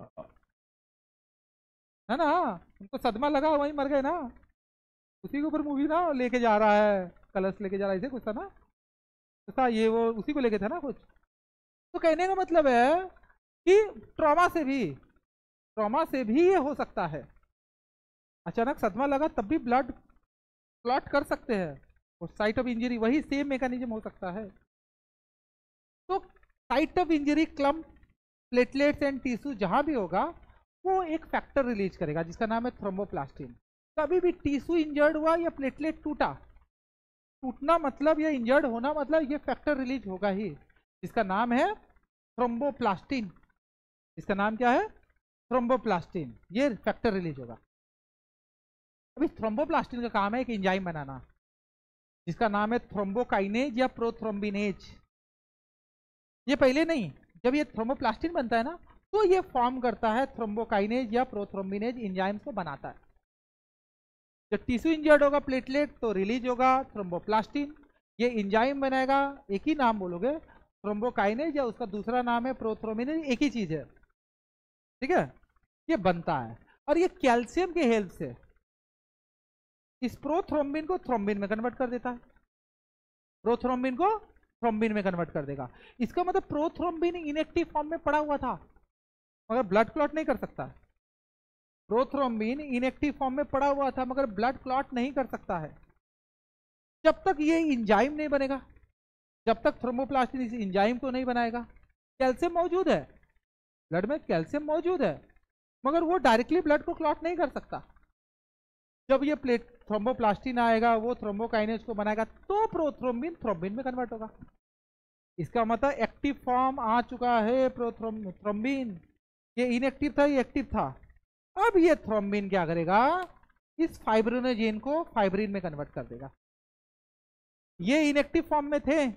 है ना, उनको सदमा लगा, वहीं मर गए ना, उसी के ऊपर मूवी ना, लेके जा रहा है, कलश लेके जा रहा है, ऐसे कुछ था ना, ऐसा ये वो उसी को लेके था ना कुछ। तो कहने का मतलब है कि ट्रॉमा से भी ये हो सकता है, अचानक सदमा लगा तब भी ब्लड क्लॉट कर सकते हैं, और साइट ऑफ इंजरी वही सेम मैकेनिज्म हो सकता है। तो site of injury clump, platelets and tissue जहां भी होगा वो एक फैक्टर रिलीज करेगा जिसका नाम है थ्रोम्बोप्लास्टिन। कभी भी टिश्यू इंजर्ड हुआ या प्लेटलेट टूटा, टूटना मतलब या इंजर्ड होना मतलब ये फैक्टर रिलीज होगा ही, जिसका नाम है थ्रोम्बोप्लास्टिन। इसका नाम क्या है, थ्रोम्बोप्लास्टिन, ये फैक्टर रिलीज होगा। अभी थ्रोम्बोप्लास्टिन का काम है एक एंजाइम बनाना जिसका नाम है थ्रोम्बोकाइनेज या प्रोथ्रोम्बिनेज। ये पहले नहीं, जब ये थ्रोम्बोप्लास्टिन बनता है ना तो ये फॉर्म करता है थ्रोम्बोकाइनेज या प्रोथ्रोम्बिनेज एंजाइम्स को बनाता है। जब टिश्यू इंजर्ड होगा प्लेटलेट तो रिलीज होगा थ्रोम्बोप्लास्टिन, ये एंजाइम बनाएगा, एक ही नाम बोलोगे थ्रोम्बोकाइनेज या उसका दूसरा नाम है प्रोथ्रोम्बिनेज, एक ही चीज है, ठीक है। ये बनता है और ये कैल्शियम के हेल्प से इस प्रोथ्रोम्बिन को थ्रोम्बिन में कन्वर्ट कर देता है, प्रोथ्रोम्बिन को थ्रोम्बिन में कन्वर्ट कर देगा। इसका मतलब प्रोथ्रोम्बिन इनएक्टिव फॉर्म में पड़ा हुआ था मगर ब्लड क्लॉट नहीं कर सकता। प्रोथ्रोम्बिन इनएक्टिव फॉर्म में पड़ा हुआ था मगर ब्लड क्लॉट नहीं कर सकता है जब तक ये एंजाइम नहीं बनेगा, जब तक थ्रोम्बोप्लास्टिन इस एंजाइम को नहीं बनाएगा। कैल्शियम मौजूद है, ब्लड में कैल्शियम मौजूद है मगर वो डायरेक्टली ब्लड को क्लॉट नहीं कर सकता। जब ये प्लेट थ्रोम्बोप्लास्टिन आएगा वो थ्रोम्बोकाइनेज को बनाएगा तो प्रोथ्रोम्बिन थ्रोम्बिन में कन्वर्ट होगा। इसका मतलब एक्टिव फॉर्म आ चुका है थ्रोम्बिन, ये इनएक्टिव था ये एक्टिव था। अब ये थ्रोम्बिन क्या करेगा, इस फाइब्रिनोजेन को फाइब्रिन में कन्वर्ट कर देगा। ये इनएक्टिव फॉर्म में थे,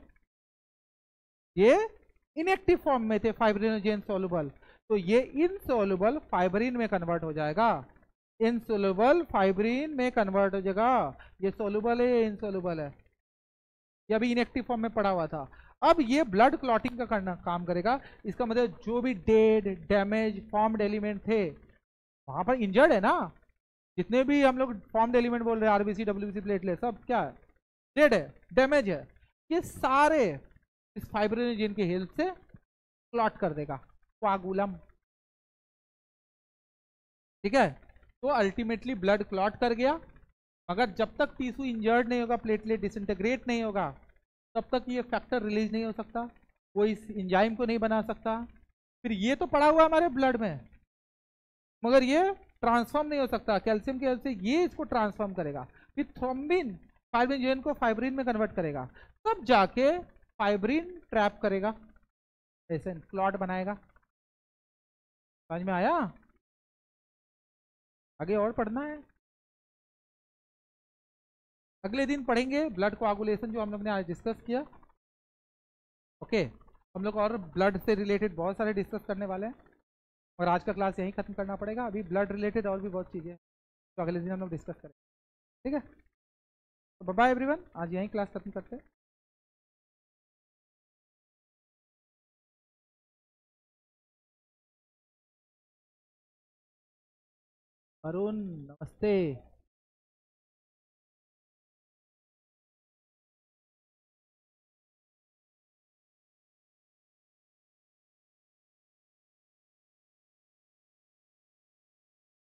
ये इनएक्टिव फॉर्म में थे फाइब्रिनोजेन सोलुबल, तो ये इनसोलुबल फाइब्रिन में कन्वर्ट हो जाएगा, इनसोलुबल फाइब्रिन में कन्वर्ट हो जाएगा। ये सोलुबल है ये इनसोलुबल है, ये अभी इनएक्टिव फॉर्म में पड़ा हुआ था। अब ये ब्लड क्लॉटिंग का करना काम करेगा। इसका मतलब जो भी डेड डैमेज फॉर्म्ड एलिमेंट थे वहां पर इंजर्ड है ना, जितने भी हम लोग फॉर्म्ड एलिमेंट बोल रहे हैं आरबीसी डब्ल्यूबीसी प्लेटलेट सब क्या है, डेड है डैमेज है, ये सारे इस फाइब्रिनोजेन की हेल्प से क्लॉट कर देगा, कोआगुलम, ठीक है। तो अल्टीमेटली ब्लड क्लॉट कर गया मगर जब तक टिश्यू इंजर्ड नहीं होगा, प्लेटलेट डिसइंटीग्रेट नहीं होगा, तब तक ये फैक्टर रिलीज नहीं हो सकता, वो इस एंजाइम को नहीं बना सकता। फिर ये तो पड़ा हुआ हमारे ब्लड में मगर ये ट्रांसफॉर्म नहीं हो सकता, कैल्शियम की वजह से ये इसको ट्रांसफॉर्म करेगा, फिर थ्रोम्बिन फाइब्रिन जॉइन को फाइब्रिन में कन्वर्ट करेगा, तब जाके फाइब्रिन ट्रैप करेगा, ऐसे क्लॉट बनाएगा। समझ में आया? आगे और पढ़ना है, अगले दिन पढ़ेंगे ब्लड कोआगुलेशन जो हम लोग ने आज डिस्कस किया। ओके, हम लोग और ब्लड से रिलेटेड बहुत सारे डिस्कस करने वाले हैं, और आज का क्लास यहीं खत्म करना पड़ेगा। अभी ब्लड रिलेटेड और भी बहुत चीज़ें तो अगले दिन हम लोग डिस्कस करेंगे, ठीक है? तो बाय एवरीवन, आज यहीं क्लास खत्म करते हैं। अरुण नमस्ते।